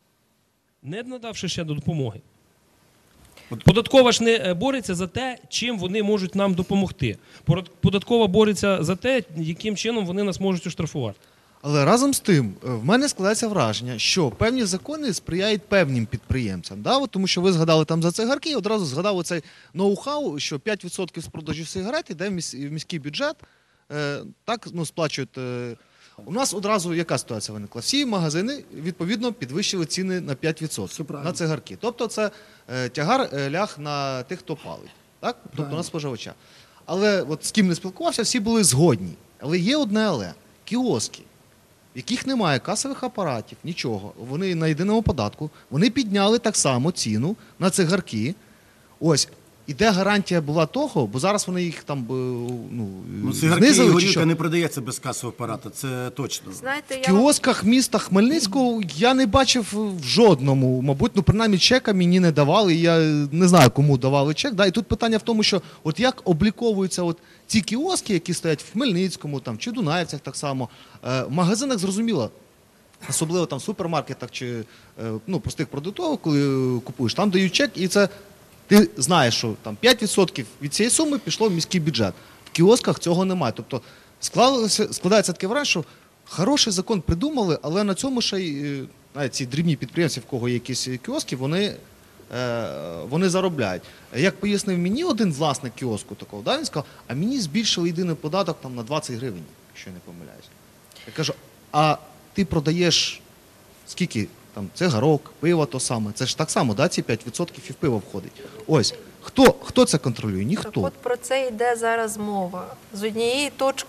не надавши ще допомоги. Податкова ж не бореться за те, чим вони можуть нам допомогти. Податкова бореться за те, яким чином вони нас можуть оштрафувати. Але разом з тим, в мене складається враження, що певні закони сприяють певним підприємцям. Да? От, тому що ви згадали там за цигарки, і одразу згадали цей ноу-хау, що 5% з продажу сигарет йде в міський бюджет, так, ну, сплачують. У нас одразу яка ситуація виникла? Всі магазини, відповідно, підвищили ціни на 5% на цигарки. Тобто це тягар ляг на тих, хто палить, так? Тобто на споживача. Але от з ким не спілкувався, всі були згодні. Але є одне але. Кіоски, в яких немає касових апаратів, нічого. Вони на єдиному податку. Вони підняли так само ціну на цигарки. Ось. І де гарантія була того, бо зараз вони їх там Цигарки і знизили, чи горілка що? не продається без касового апарата, це точно. Знаєте, В я вам кіосках міста Хмельницького я не бачив в жодному, мабуть, ну принаймні чека мені не давали, я не знаю, кому давали чек. Да? І тут питання в тому, що от як обліковуються от ці кіоски, які стоять в Хмельницькому там, чи Дунаївцях так само, в магазинах зрозуміло, особливо там в супермаркетах чи ну, простих продуктових, коли купуєш, там дають чек, і це ти знаєш, що там 5% від цієї суми пішло в міський бюджет. В кіосках цього немає. Тобто складається таке враження, що хороший закон придумали, але на цьому ще й навіть ці дрібні підприємці, в кого є якісь кіоски, вони заробляють. Як пояснив мені один власник кіоску такого, да, він сказав, а мені збільшили єдиний податок там, на 20 гривень, якщо я не помиляюсь. Я кажу, а ти продаєш скільки? Там цигарок, пиво то саме. Це ж так само, да, ці 5% і в пиво входить. Ось. Хто це контролює? Ніхто. Так от про це йде зараз мова. З однієї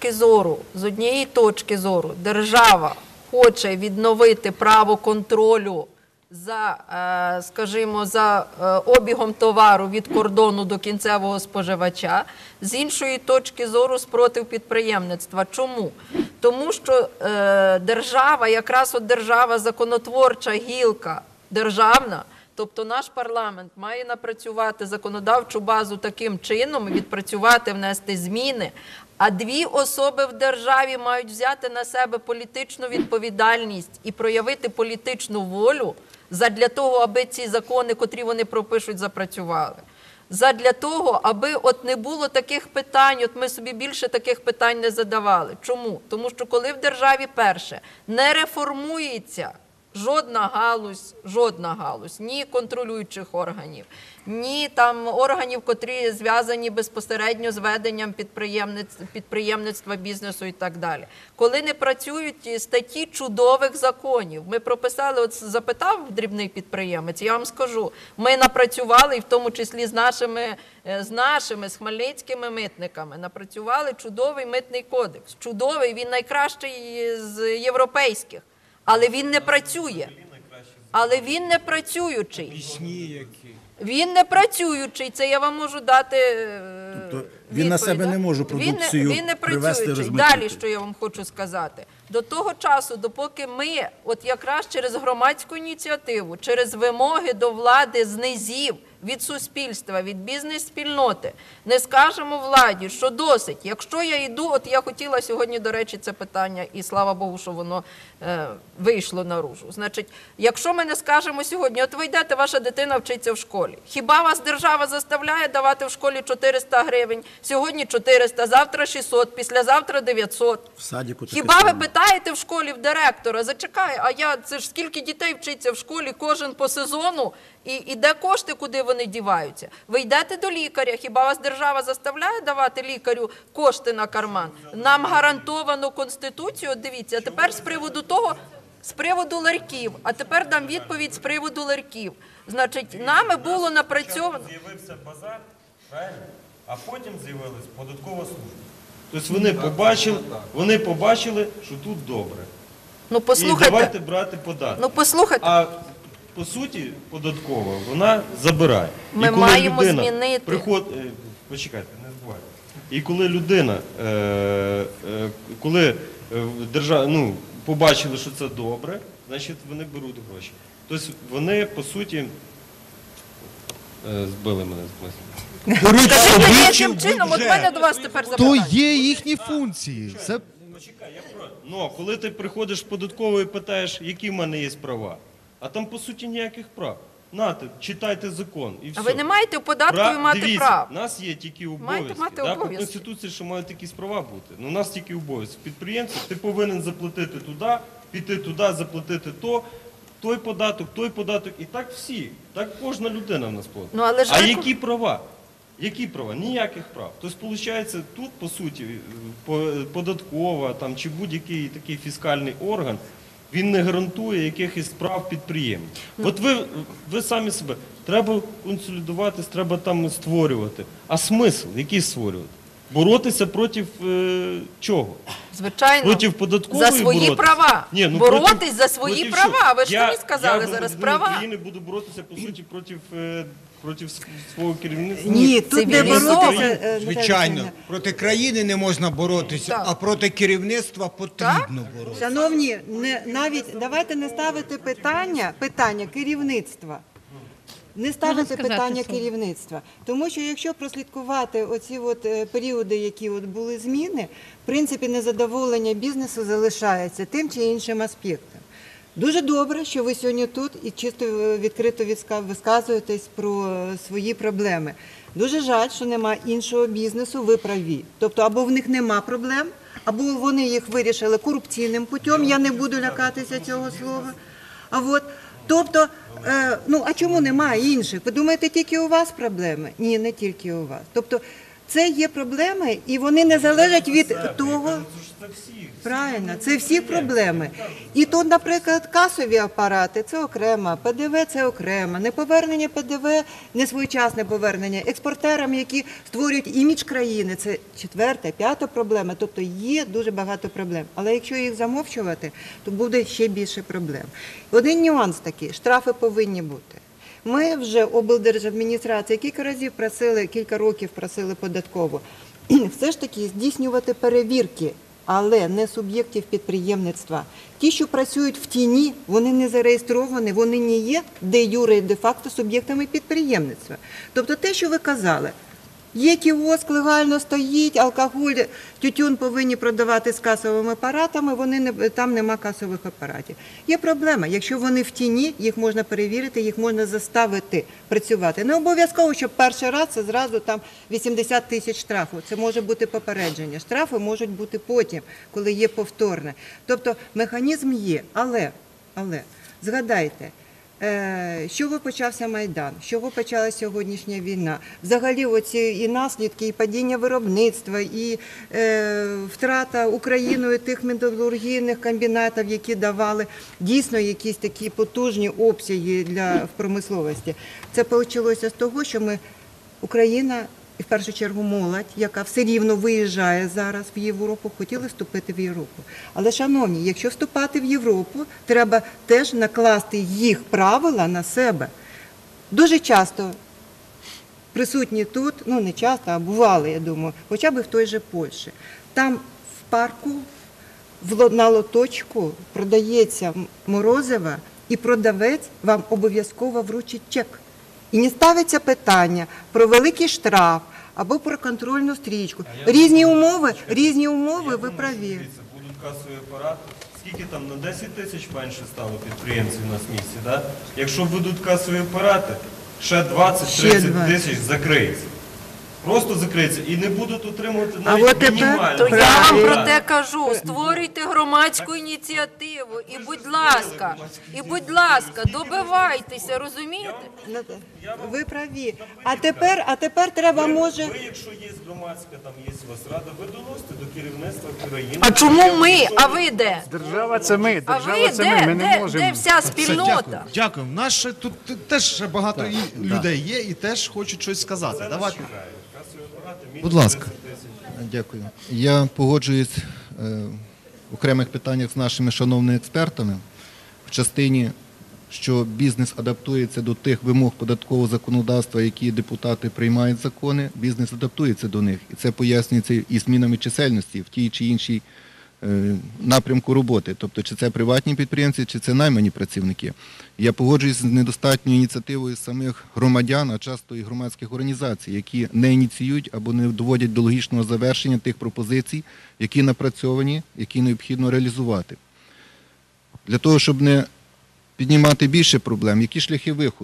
точки зору держава хоче відновити право контролю за, скажімо, за обігом товару від кордону до кінцевого споживача. З іншої точки зору спротив підприємництва. Чому? Тому що держава, якраз от держава, законотворча гілка державна, тобто наш парламент має напрацювати законодавчу базу таким чином, відпрацювати, внести зміни, а дві особи в державі мають взяти на себе політичну відповідальність і проявити політичну волю задля того, аби ці закони, котрі вони пропишуть, запрацювали. Задля того, аби от не було таких питань, от ми собі більше таких питань не задавали. Чому? Тому що коли в державі перше не реформується жодна галузь, ні контролюючих органів, ні там органів, котрі зв'язані безпосередньо з веденням підприємництва, бізнесу і так далі. Коли не працюють статті чудових законів, ми прописали, от запитав дрібний підприємець, я вам скажу, ми напрацювали, і в тому числі з хмельницькими митниками, напрацювали чудовий митний кодекс. Чудовий, він найкращий з європейських. Але він не працює. Але він не працюючий. Він не працюючий, це я вам можу дати Тобто він на себе не може продукцію він не привезти, працюючий. розмитнити. Далі, що я вам хочу сказати. До того часу, допоки ми, от якраз через громадську ініціативу, через вимоги до влади з низів, від суспільства, від бізнес-спільноти, не скажемо владі, що досить. Якщо я йду, от я хотіла сьогодні, до речі, це питання, і слава Богу, що воно вийшло наружу. Значить, якщо ми не скажемо сьогодні, от ви йдете, ваша дитина вчиться в школі. Хіба вас держава заставляє давати в школі 400 гривень? Сьогодні 400, завтра 600, післязавтра 900. В садіку таке Хіба ви саме. питаєте в школі в директора, зачекай, це ж скільки дітей вчиться в школі, кожен по сезону, і де кошти, куди вони діваються? Ви йдете до лікаря, хіба вас держава заставляє давати лікарю кошти на карман? Нам гарантовано Конституцію, дивіться, а тепер з приводу ларьків, а тепер дам відповідь з приводу ларьків. Значить, нами було напрацьовано... З'явився базар, правильно? А потім з'явилась податкова служба. Тобто вони побачили, що тут добре. Ну, І послухайте. давайте брати податки. Ну, послухайте. А по суті, податкова, вона забирає. Ми І коли маємо людина змінити. Почекайте, не забувайте. І коли людина, коли побачили, що це добре, значить вони беруть гроші. Тобто вони, по суті, збили мене з мислі. Скажіть мені, яким чином, от мене до вас тепер То запитання. є їхні функції. Це Ну, коли ти приходиш в податкову і питаєш, які в мене є права, а там, по суті, ніяких прав. нате, читайте закон і все. А ви не маєте в податку мати Дивіться, прав. у нас є тільки Маєте обов'язки. мати По обов'язки. Конституції, що мають якісь права бути. Ну, у нас тільки обов'язки. Підприємці, ти повинен заплатити туди, піти туди, заплатити той податок, і так всі. Так кожна людина в нас платить. Ну, але ж А ви- які права? Які права? Ніяких прав. Тобто, виходить, тут, по суті, податкова там, чи будь-який такий фіскальний орган, він не гарантує якихось прав підприємців. От ви самі себе, треба консолідуватись, треба там створювати. А смисл? Який створювати? Боротися проти чого? Звичайно, Проти податкової за свої боротися? права. Ні, ну, боротись за свої проти права. чого? Ви ж самі сказали я, зараз громадянин права. України буду боротися, по суті, проти свого керівництва. Ні, тут не цивілізовано. боротися. Наталя Звичайно, Олексіївна. проти країни не можна боротися, Так. а проти керівництва потрібно боротися. Шановні, навіть давайте не ставити питання керівництва. Не ставити сказати питання слово? керівництва. Тому що якщо прослідкувати оці періоди, які були зміни, в принципі, незадоволення бізнесу залишається тим чи іншим аспектом. Дуже добре, що ви сьогодні тут і чисто відкрито висказуєтесь про свої проблеми. Дуже жаль, що нема іншого бізнесу, ви праві. Тобто або в них нема проблем, або вони їх вирішили корупційним путем, я не буду лякатися цього слова. Тобто, а чому немає інших? Ви думаєте, тільки у вас проблеми? Ні, не тільки у вас. Тобто, це є проблеми, і вони не залежать від того. Це всіх. Правильно, це всі проблеми. І тут, наприклад, касові апарати – це окремо, ПДВ – це окремо, неповернення ПДВ, несвоєчасне повернення експортерам, які створюють імідж країни – це четверта, п'ята проблема. Тобто є дуже багато проблем. Але якщо їх замовчувати, то буде ще більше проблем. Один нюанс такий – штрафи повинні бути. Ми вже, облдержадміністрація, кілька років просили податково все ж таки здійснювати перевірки, але не суб'єктів підприємництва. Ті, що працюють в тіні, вони не зареєстровані, вони не є де-юре і де-факто суб'єктами підприємництва. Тобто те, що ви казали, є кіоск, легально стоїть, алкоголь, тютюн повинні продавати з касовими апаратами, там нема касових апаратів. Є проблема, якщо вони в тіні, їх можна перевірити, їх можна заставити працювати. Не обов'язково, що перший раз це зразу там 80 тисяч штрафу, це може бути попередження. Штрафи можуть бути потім, коли є повторне. Тобто механізм є, але згадайте, з чого почався Майдан, з чого почалася сьогоднішня війна. Взагалі оці і наслідки, і падіння виробництва, і втрата Україною тих металургійних комбінатів, які давали дійсно якісь такі потужні обсяги в промисловості. Це почалося з того, що Україна, і в першу чергу молодь, яка все рівно виїжджає зараз в Європу, хотіли вступити в Європу. Але, шановні, якщо вступати в Європу, треба теж накласти їх правила на себе. Дуже часто присутні тут, не часто, а бували, я думаю, хоча б в той же Польщі. Там в парку на лоточку продається морозиво, і продавець вам обов'язково вручить чек. І не ставиться питання про великий штраф або про контрольну стрічку. Різні умови, ви праві. Дивіться, будуть касові апарати. Скільки там, на 10 тисяч менше стало підприємців у нас в місті, да? Якщо будуть касові апарати, ще 20-30 тисяч закриється. Просто закриється і не будуть отримувати навіть мінімальну. То я Правильно. вам про те кажу, створюйте громадську ініціативу і, будь ласка, добивайтеся, розумієте? Ви праві. А тепер треба, може... Ви, якщо є громадська, там є у вас рада, ви доносите до керівництва країни. А чому ми? А ви де? Держава це ми, А ви держава це ми. Ми не де можемо. вся спільнота? Дякую. У нас ще тут теж ще багато людей є і теж хочуть щось сказати. Давайте. Будь ласка. Дякую. Я погоджуюсь в окремих питаннях з нашими шановними експертами в частині, що бізнес адаптується до тих вимог податкового законодавства, які депутати приймають закони, бізнес адаптується до них. І це пояснюється і змінами чисельності в тій чи іншій напрямку роботи. Тобто, чи це приватні підприємці, чи це наймані працівники. Я погоджуюсь з недостатньою ініціативою самих громадян, а часто і громадських організацій, які не ініціюють або не доводять до логічного завершення тих пропозицій, які напрацьовані, які необхідно реалізувати. Для того, щоб не піднімати більше проблем, які шляхи виходу?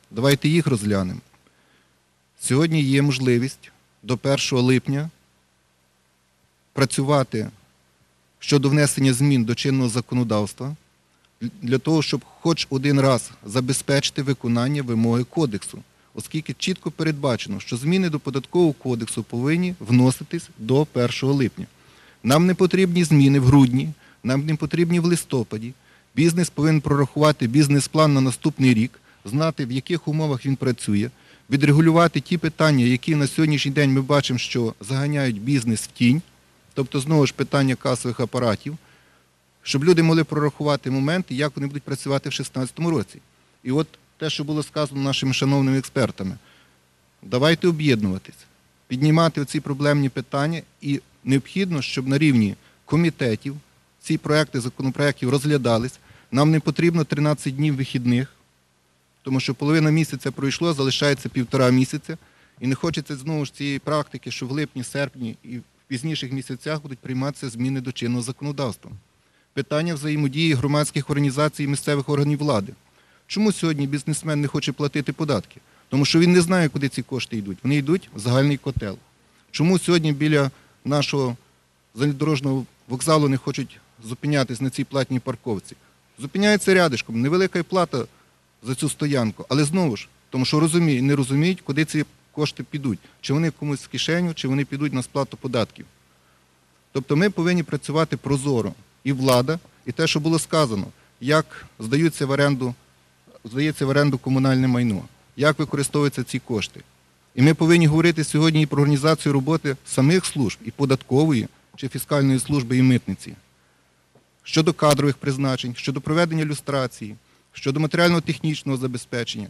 Давайте їх розглянемо. Сьогодні є можливість до 1 липня працювати щодо внесення змін до чинного законодавства для того, щоб хоч один раз забезпечити виконання вимоги кодексу, оскільки чітко передбачено, що зміни до Податкового кодексу повинні вноситись до 1 липня. Нам не потрібні зміни в грудні, нам не потрібні в листопаді. Бізнес повинен прорахувати бізнес-план на наступний рік, знати, в яких умовах він працює, відрегулювати ті питання, які на сьогоднішній день ми бачимо, що заганяють бізнес в тінь, тобто, знову ж, питання касових апаратів, щоб люди могли прорахувати моменти, як вони будуть працювати в 2016 році. І от те, що було сказано нашими шановними експертами, давайте об'єднуватись, піднімати оці проблемні питання, і необхідно, щоб на рівні комітетів ці проекти законопроєктів розглядались. Нам не потрібно 13 днів вихідних, тому що половина місяця пройшло, залишається 1,5 місяця, і не хочеться знову ж цієї практики, що в липні, серпні і в пізніших місяцях будуть прийматися зміни до чинного законодавства. Питання взаємодії громадських організацій і місцевих органів влади. Чому сьогодні бізнесмен не хоче платити податки? Тому що він не знає, куди ці кошти йдуть. Вони йдуть в загальний котел. Чому сьогодні біля нашого залізнодорожнього вокзалу не хочуть зупинятись на цій платній парковці? Зупиняється рядишком, невелика плата за цю стоянку, але знову ж, тому що не розуміють, куди ці кошти підуть. Чи вони комусь в кишеню, чи вони підуть на сплату податків. Тобто ми повинні працювати прозоро. І влада, і те, що було сказано, як здається в оренду комунальне майно, як використовуються ці кошти. І ми повинні говорити сьогодні і про організацію роботи самих служб, і податкової, чи фіскальної служби, і митниці. Щодо кадрових призначень, щодо проведення люстрації, щодо матеріально-технічного забезпечення.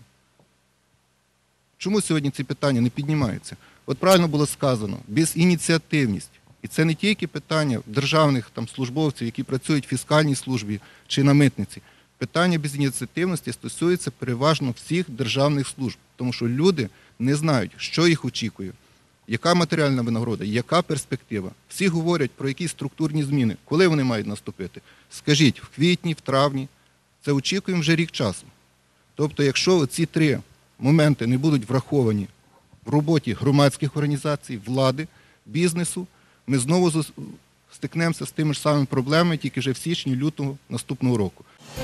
Чому сьогодні ці питання не піднімаються? От правильно було сказано, безініціативність. І це не тільки питання державних службовців, які працюють в фіскальній службі чи на митниці. Питання безініціативності стосується переважно всіх державних служб, тому що люди не знають, що їх очікує, яка матеріальна винагорода, яка перспектива. Всі говорять про якісь структурні зміни. Коли вони мають наступити? Скажіть, в квітні, в травні. Це очікуємо вже рік часу. Тобто, якщо ці 3 моменти не будуть враховані в роботі громадських організацій, влади, бізнесу, ми знову стикнемося з тими ж самими проблемами, тільки вже в січні-лютому наступного року.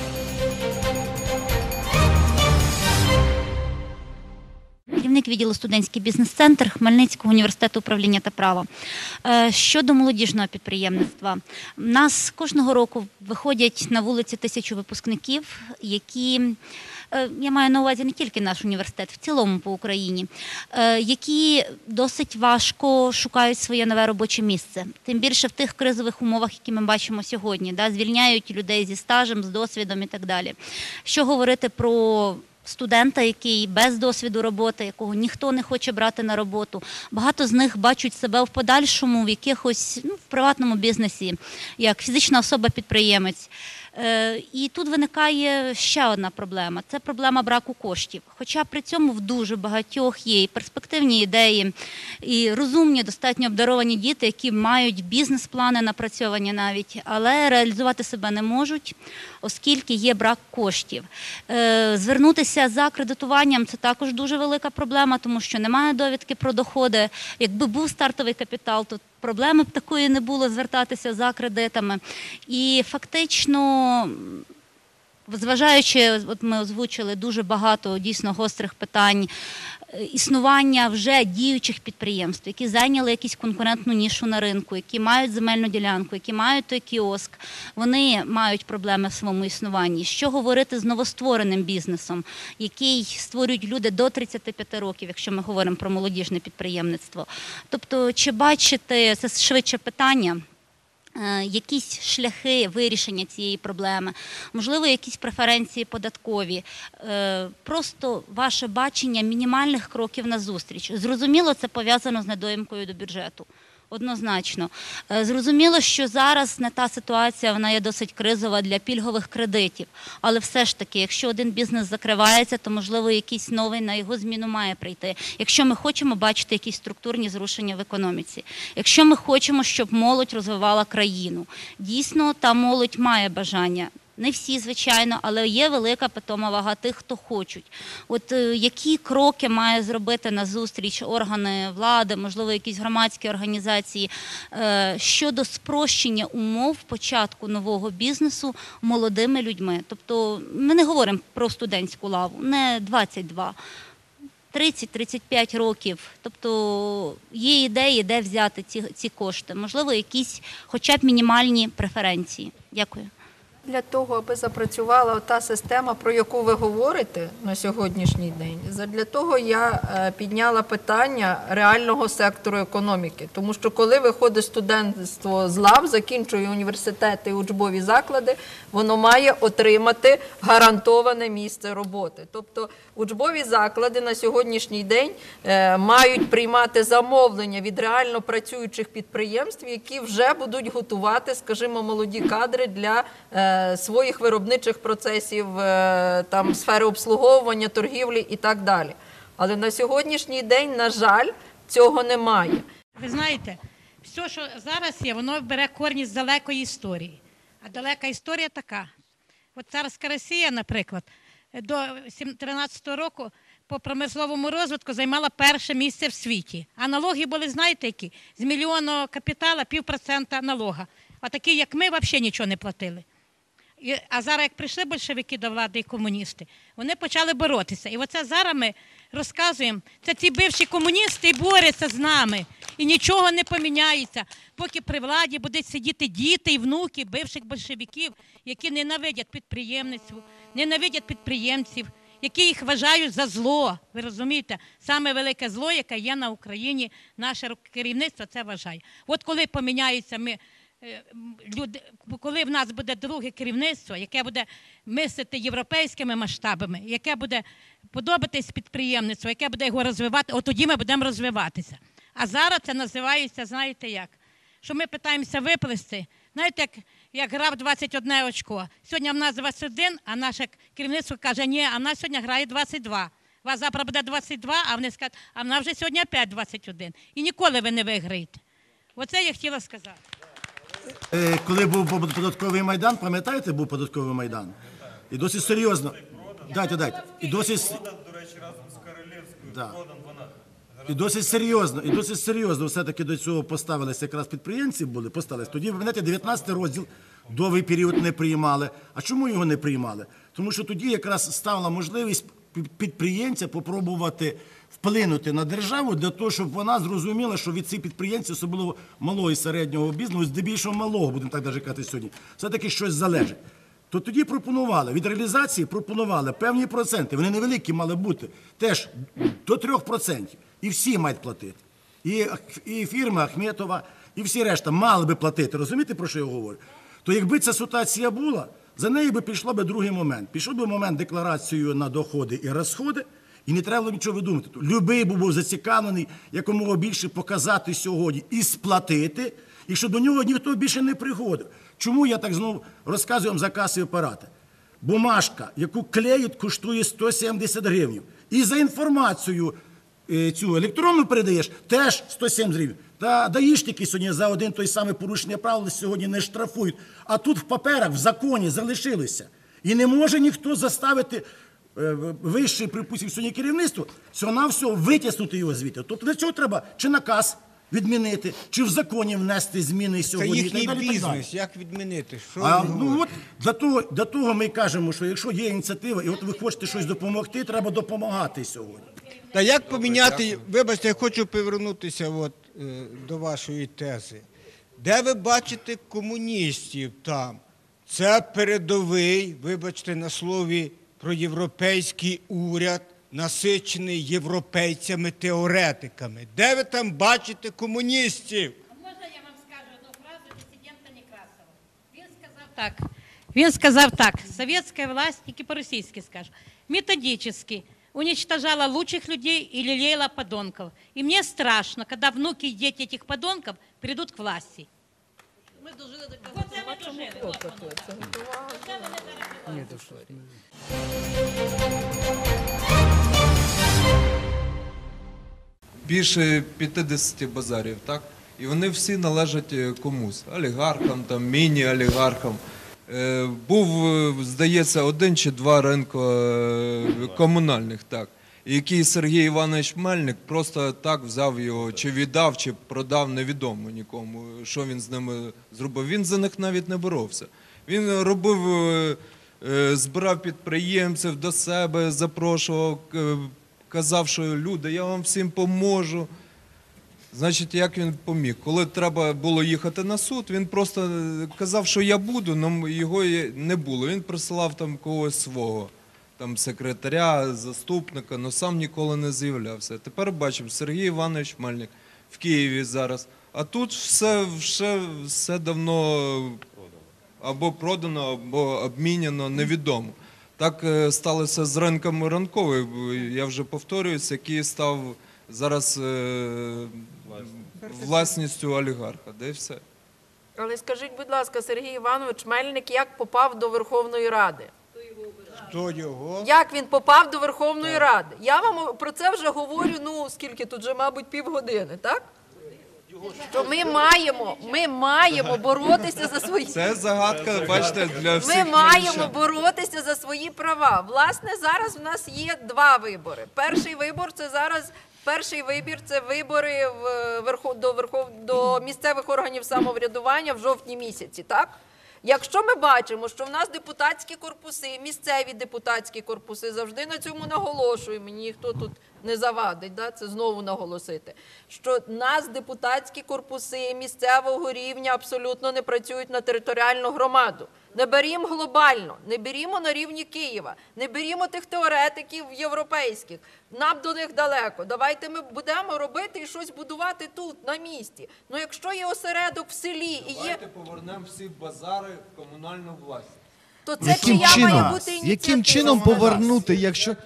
Керівник відділу «Студентський бізнес-центр» Хмельницького університету управління та права. Щодо молодіжного підприємництва. У нас кожного року виходять на вулиці 1000 випускників, які, я маю на увазі не тільки наш університет, в цілому по Україні, які досить важко шукають своє нове робоче місце. Тим більше в тих кризових умовах, які ми бачимо сьогодні. Звільняють людей зі стажем, з досвідом і так далі. Що говорити про студента, який без досвіду роботи, якого ніхто не хоче брати на роботу. Багато з них бачать себе в подальшому в якихось в приватному бізнесі, як фізична особа-підприємець. І тут виникає ще одна проблема – це проблема браку коштів. Хоча при цьому в дуже багатьох є і перспективні ідеї, і розумні, достатньо обдаровані діти, які мають бізнес-плани напрацьовані навіть, але реалізувати себе не можуть, оскільки є брак коштів. Звернутися за кредитуванням – це також дуже велика проблема, тому що немає довідки про доходи. Якби був стартовий капітал, то проблеми б такої не було звертатися за кредитами. І фактично, зважаючи, от ми озвучили дуже багато дійсно гострих питань, існування вже діючих підприємств, які зайняли якусь конкурентну нішу на ринку, які мають земельну ділянку, які мають той кіоск, вони мають проблеми в своєму існуванні. Що говорити з новоствореним бізнесом, який створюють люди до 35 років, якщо ми говоримо про молодіжне підприємництво. Тобто, чи бачите, це швидше питання, якісь шляхи вирішення цієї проблеми, можливо, якісь преференції податкові, просто ваше бачення мінімальних кроків назустріч. Зрозуміло, це пов'язано з недоїмкою до бюджету. Однозначно. Зрозуміло, що зараз не та ситуація, вона є досить кризова для пільгових кредитів. Але все ж таки, якщо один бізнес закривається, то, можливо, якийсь новий на його зміну має прийти. Якщо ми хочемо бачити якісь структурні зрушення в економіці. Якщо ми хочемо, щоб молодь розвивала країну. Дійсно, та молодь має бажання Не всі, звичайно, але є велика питома вага тих, хто хочуть. От які кроки має зробити назустріч органи влади, можливо, якісь громадські організації щодо спрощення умов початку нового бізнесу молодими людьми? Тобто ми не говоримо про студентську лаву, не 22, 30-35 років. Тобто є ідеї, де взяти ці кошти. Можливо, якісь хоча б мінімальні преференції. Дякую. Для того, аби запрацювала та система, про яку ви говорите на сьогоднішній день, для того я підняла питання реального сектору економіки. Тому що коли виходить студентство з лав, закінчує університети і учбові заклади, воно має отримати гарантоване місце роботи. Тобто учбові заклади на сьогоднішній день мають приймати замовлення від реально працюючих підприємств, які вже будуть готувати, скажімо, молоді кадри для своїх виробничих процесів, там, сфери обслуговування, торгівлі і так далі. Але на сьогоднішній день, на жаль, цього немає. Ви знаєте, все, що зараз є, воно бере корні з далекої історії. А далека історія така. От царська Росія, наприклад, до 2013 року по промисловому розвитку займала перше місце в світі. А налоги були, знаєте, які? З мільйонного капітала 0,5% налога. А такі, як ми, взагалі нічого не платили. А зараз, як прийшли большевики до влади і комуністи, вони почали боротися. І оце зараз ми розказуємо, це ці бивші комуністи борються з нами. І нічого не поміняється, поки при владі будуть сидіти діти і внуки бивших большевиків, які ненавидять підприємництво, ненавидять підприємців, які їх вважають за зло. Ви розумієте? Саме велике зло, яке є на Україні, наше керівництво це вважає. От коли поміняються ми, коли в нас буде друге керівництво, яке буде мислити європейськими масштабами, яке буде подобатись підприємництву, яке буде його розвивати, от тоді ми будемо розвиватися. А зараз це називається, знаєте як, що ми питаємося виплести, знаєте, як грав 21 очко. Сьогодні в нас 21, а наше керівництво каже, ні, а в нас сьогодні грає 22. У вас завтра буде 22, а вони скажуть, а в нас вже сьогодні опять 21. І ніколи ви не виграєте. Оце я хотіла сказати. Коли був податковий майдан, пам'ятаєте, був податковий майдан? І досить серйозно. Дайте. І досить... І досить серйозно все-таки до цього поставилися якраз підприємці були, поставилися. Тоді, ви пам'ятаєте, 19 розділ, довгий період не приймали. А чому його не приймали? Тому що тоді якраз стала можливість підприємця попробувати вплинути на державу для того, щоб вона зрозуміла, що від цих підприємців, особливо малого і середнього бізнесу, здебільшого малого, будемо так навіть казати сьогодні, все-таки щось залежить. То тоді пропонували, від реалізації пропонували певні проценти, вони невеликі мали бути, теж до 3%. І всі мають платити. І фірма Ахметова, і всі решта мали би платити. Розумієте, про що я говорю? То якби ця ситуація була, за нею би пішов би другий момент. Пішов би момент декларацію на доходи і розходи, і не треба було нічого видумати. Любий був зацікавлений якомога більше показати сьогодні і сплатити, і щоб до нього ніхто більше не приходив. Чому я так знову розказую вам за касові апарати? Бумажка, яку клеють, коштує 170 гривень. І за інформацію цю електронну передаєш, теж 170 гривень. Та даїшники сьогодні за один той самий порушення правил сьогодні не штрафують. А тут в паперах, в законі залишилися. І не може ніхто заставити вище, припустимо, сьогодні керівництво, всього-навсього витягнути його звідти. Тобто для цього треба чи наказ відмінити, чи в законі внести зміни сьогодні. Це їхній і так далі, бізнес, як відмінити? Для того ми кажемо, що якщо є ініціатива, і от ви хочете щось допомогти, треба допомагати сьогодні. Та як поміняти, вибачте, я хочу повернутися до вашої тези. Де ви бачите комуністів там? Це передовий, вибачте на слові, проєвропейський уряд, насичений європейцями-теоретиками. Де ви там бачите комуністів? А можна я вам скажу одну фразу дисидента Некрасова? Він сказав так, совєтська власть, тільки по-російськи скажу, методически уничтожала лучших людей и лелеяла подонков. И мне страшно, когда внуки и дети этих подонков придут к власти. Ми дожили до цього. Оце ми дожили. Більше 50 базарів, так? І вони всі належать комусь, олігархам, там, міні-олігархам. Був, здається, 1 чи 2 ринки комунальних, так. І який Сергій Іванович Мельник просто так взяв його, чи віддав, чи продав, невідомо нікому, що він з ними зробив. Він за них навіть не боровся. Він робив, збирав підприємців до себе, запрошував, казав, що люди, я вам всім поможу. Значить, як він поміг? Коли треба було їхати на суд, він просто казав, що я буду, але його не було. Він присилав там когось свого, там секретаря, заступника, але сам ніколи не з'являвся. Тепер бачимо, Сергій Іванович Мельник в Києві зараз. А тут все давно або продано, або обміняно, невідомо. Так сталося з ринками ранкових, я вже повторююсь, який став зараз власністю олігарха, де все. Але скажіть, будь ласка, Сергій Іванович Мельник як попав до Верховної Ради? Хто його? Як він попав до Верховної Ради? Я вам про це вже говорю, скільки тут вже, мабуть, півгодини, так? Що ми маємо боротися за свої... Це загадка, бачите, для всіх. Ми маємо боротися за свої права. Власне, зараз в нас є 2 вибори. Перший вибір – це вибори до місцевих органів самоврядування в жовтні місяці, так? Якщо ми бачимо, що в нас депутатські корпуси, місцеві депутатські корпуси, завжди на цьому наголошую, мені ніхто тут не завадить, це знову наголосити, що в нас депутатські корпуси місцевого рівня абсолютно не працюють на територіальну громаду. Не берімо глобально, не берімо на рівні Києва, не берімо тих теоретиків європейських, нам до них далеко. Давайте ми будемо робити і щось будувати тут, на місці. Ну якщо є осередок в селі і є... Давайте повернемо всі базари в комунальну власність. То це чия має бути ініціатива? Яким чином повернути, якщо...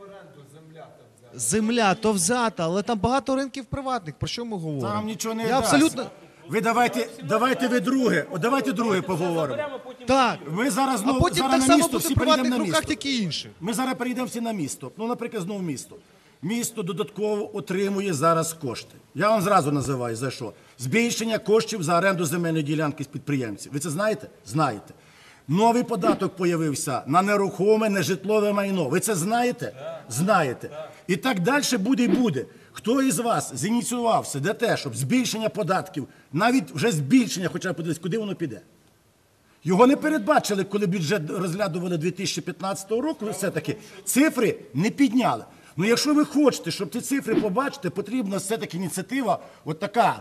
Земля то взята, але там багато ринків приватних. Про що ми говоримо? Там нічого не Я дасть. абсолютно... Ви давайте друге поговоримо. Так. Ми зараз А знову потім зараз так на само місто, буде всі в приватних перейдемо на руках, місто. як і інші. Ми зараз перейдемо всі на місто. Наприклад, знову місто. Місто додатково отримує зараз кошти. Я вам зразу називаю, за що. Збільшення коштів за оренду земельної ділянки з підприємців. Ви це знаєте? Знаєте. Новий податок появився на нерухоме, нежитлове майно. Ви це знаєте? Знаєте. І так далі буде і буде. Хто із вас зініціювався для те, щоб збільшення податків, навіть вже збільшення, хоча б подивитися, куди воно піде? Його не передбачили, коли бюджет розглядували 2015 року, все-таки цифри не підняли. Ну якщо ви хочете, щоб ці цифри побачити, потрібна все-таки ініціатива, от така,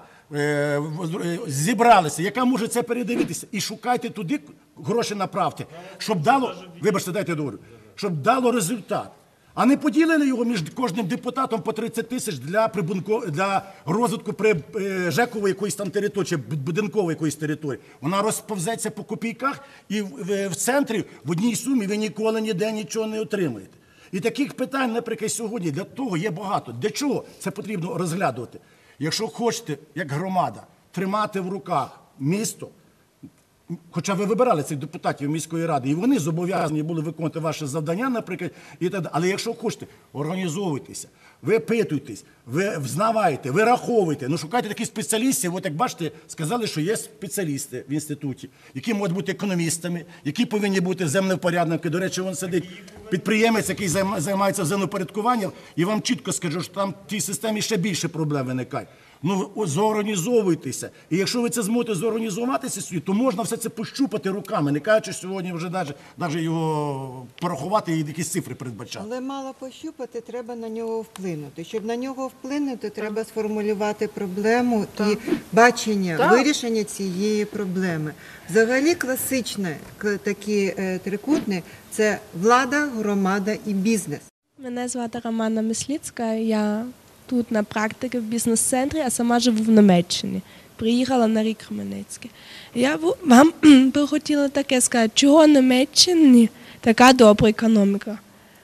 зібралися, яка може це передивитися. І шукайте туди, гроші направте, щоб дало, вибачте, дайте я договорю, щоб дало результат. А не поділили його між кожним депутатом по 30 тисяч для розвитку ЖЕКової якоїсь там території, чи будинкової якоїсь території. Вона розповзеться по копійках, і в центрі в одній сумі ви ніколи ніде нічого не отримаєте. І таких питань, наприклад, сьогодні для того є багато. Для чого це потрібно розглядувати? Якщо хочете, як громада, тримати в руках місто, хоча ви вибирали цих депутатів міської ради, і вони зобов'язані були виконувати ваше завдання, наприклад, і так далі. Але якщо хочете, організовуйтеся, ви опитуйтесь, ви взнавайте, ви раховуйте, ну шукайте таких спеціалістів, от як бачите, сказали, що є спеціалісти в інституті, які можуть бути економістами, які повинні бути землевпорядники. До речі, вон сидить підприємець, який займається землевпорядкуванням, і вам чітко скажу, що там в тій системі ще більше проблем виникає. Ну, зорганізовуйтеся. І якщо ви це зможете зорганізуватися, то можна все це пощупати руками, не кажучи сьогодні вже навіть його порахувати і якісь цифри передбачати. Але мало пощупати, треба на нього вплинути. Щоб на нього вплинути, треба сформулювати проблему і бачення, вирішення цієї проблеми. Взагалі класичне такі трикутні – це влада, громада і бізнес. Мене звати Романа Мисліцька, я тут на практиці в бізнес-центрі, а сама живу в Німеччині. Приїхала на рік Хмельницький. Я вам би хотіла таке сказати, чого в Німеччині така добра економіка.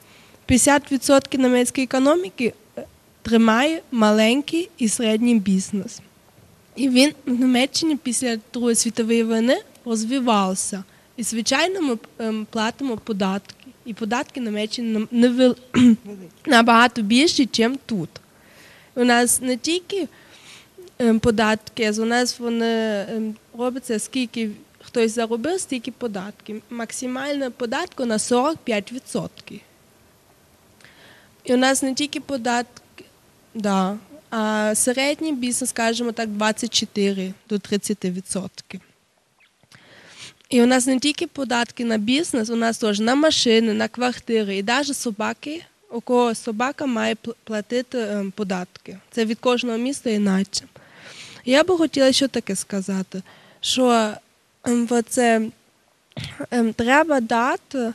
50% німецької економіки тримає маленький і середній бізнес. І він в Німеччині після Другої світової війни розвивався. І, звичайно, ми платимо податки. І податки в Німеччині набагато більші, ніж тут. У нас не тільки податки, у нас вони робляться, скільки хтось заробив стільки податків. Максимальне податку на 45%. І у нас не тільки податки, да, а середній бізнес, скажімо так, 24 до 30%. І у нас не тільки податки на бізнес, у нас теж на машини, на квартири і навіть собаки, у кого собака має платити податки. Це від кожного міста іначе. Я би хотіла ще таке сказати, що треба дати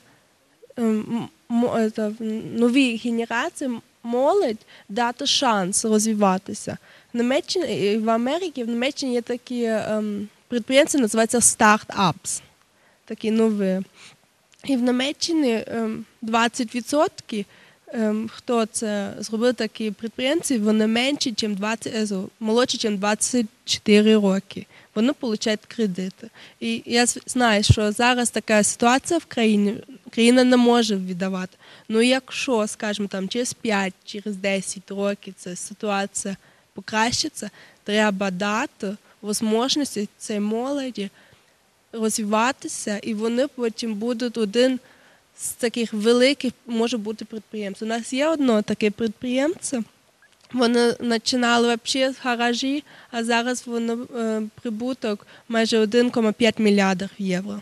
новій генерації, молодь, дати шанс розвиватися. В Німеччині, в Америці, в Німеччині є такі підприємства, називаються стартапс, такі нові. І в Німеччині 20% хто це зробив, такі підприємці, вони менші, молодші, ніж 24 роки. Вони отримують кредити. І я знаю, що зараз така ситуація в країні, країна не може віддавати. Ну якщо, скажімо, там, через 5, через 10 років ця ситуація покращиться, треба дати можливості цій молоді розвиватися, і вони потім будуть один з таких великих, може бути, підприємств. У нас є одне таке підприємство, вони починали взагалі з гаражі, а зараз вони прибуток майже 1,5 мільярдів євро.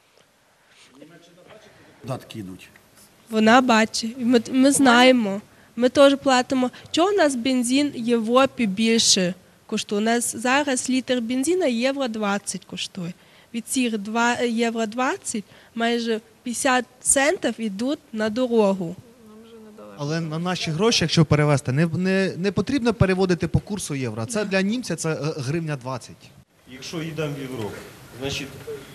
Податки йдуть. Вона бачить, ми знаємо, ми теж платимо. Чого у нас бензин в Європі більше коштує? У нас зараз літр бензину євро 20 коштує. Від цих євро 20 майже 50 центів йдуть на дорогу. Але на наші гроші, якщо перевести, не потрібно переводити по курсу євро. Це для німця це гривня 20. Якщо йдемо в Європу, значить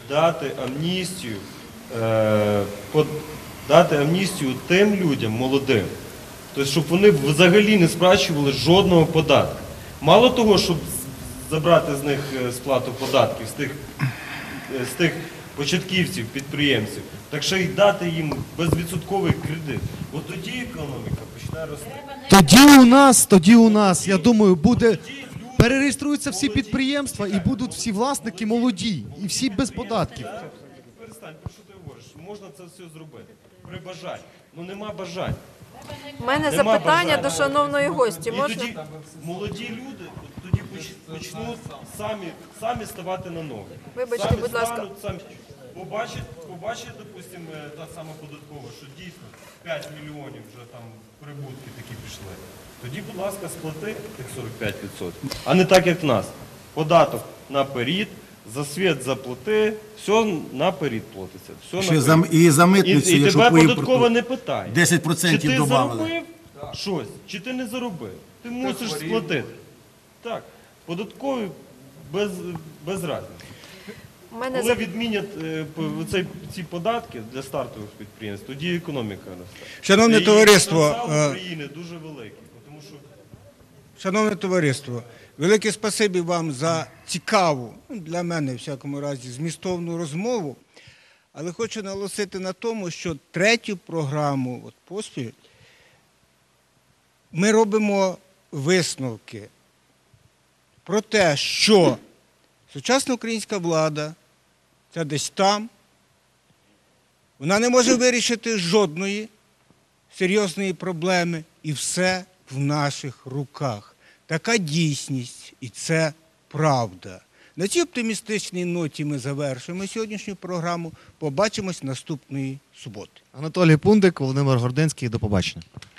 дати амністію тим людям молодим, тобто, щоб вони взагалі не сплачували жодного податку. Мало того, щоб забрати з них сплату податків, з тих початківців, підприємців, так ще й дати їм безвідсотковий кредит. От тоді економіка почне рости. Тоді у нас, я думаю, перереєструються всі підприємства і будуть всі власники молоді, і всі без податків. Перестань, про що ти говориш? Можна це все зробити. При бажанні. Ну нема бажань. У мене запитання до шановної гості. І Можна? тоді молоді люди тоді почнуть самі ставати на ноги. Вибачте, Самі будь ласка. стануть, побачить, допустимо, та сама податкова, що дійсно 5 мільйонів вже там прибутки такі пішли. Тоді, будь ласка, сплати тих 45%. А не так, як в нас. Податок наперед, за світ заплати, все наперед платиться. Все наперед. І за митницю, І якщо тебе по податкова не питає. 10% Чи ти додавали. заробив щось, чи ти не заробив. Ти мусиш сплатити. Так, податкові без разниці. Коли відмінять ці податки для стартових підприємств, тоді економіка росте. Шановне товариство, потенціал України дуже великий. Тому що... Шановне товариство, велике спасибі вам за цікаву, для мене, в всякому разі, змістовну розмову. Але хочу наголосити на тому, що третю програму поспіль ми робимо висновки про те, що сучасна українська влада, це десь там, вона не може вирішити жодної серйозної проблеми, і все в наших руках. Така дійсність, і це правда. На цій оптимістичній ноті ми завершуємо сьогоднішню програму. Побачимось наступної суботи. Анатолій Пундик, Володимир Гординський. До побачення.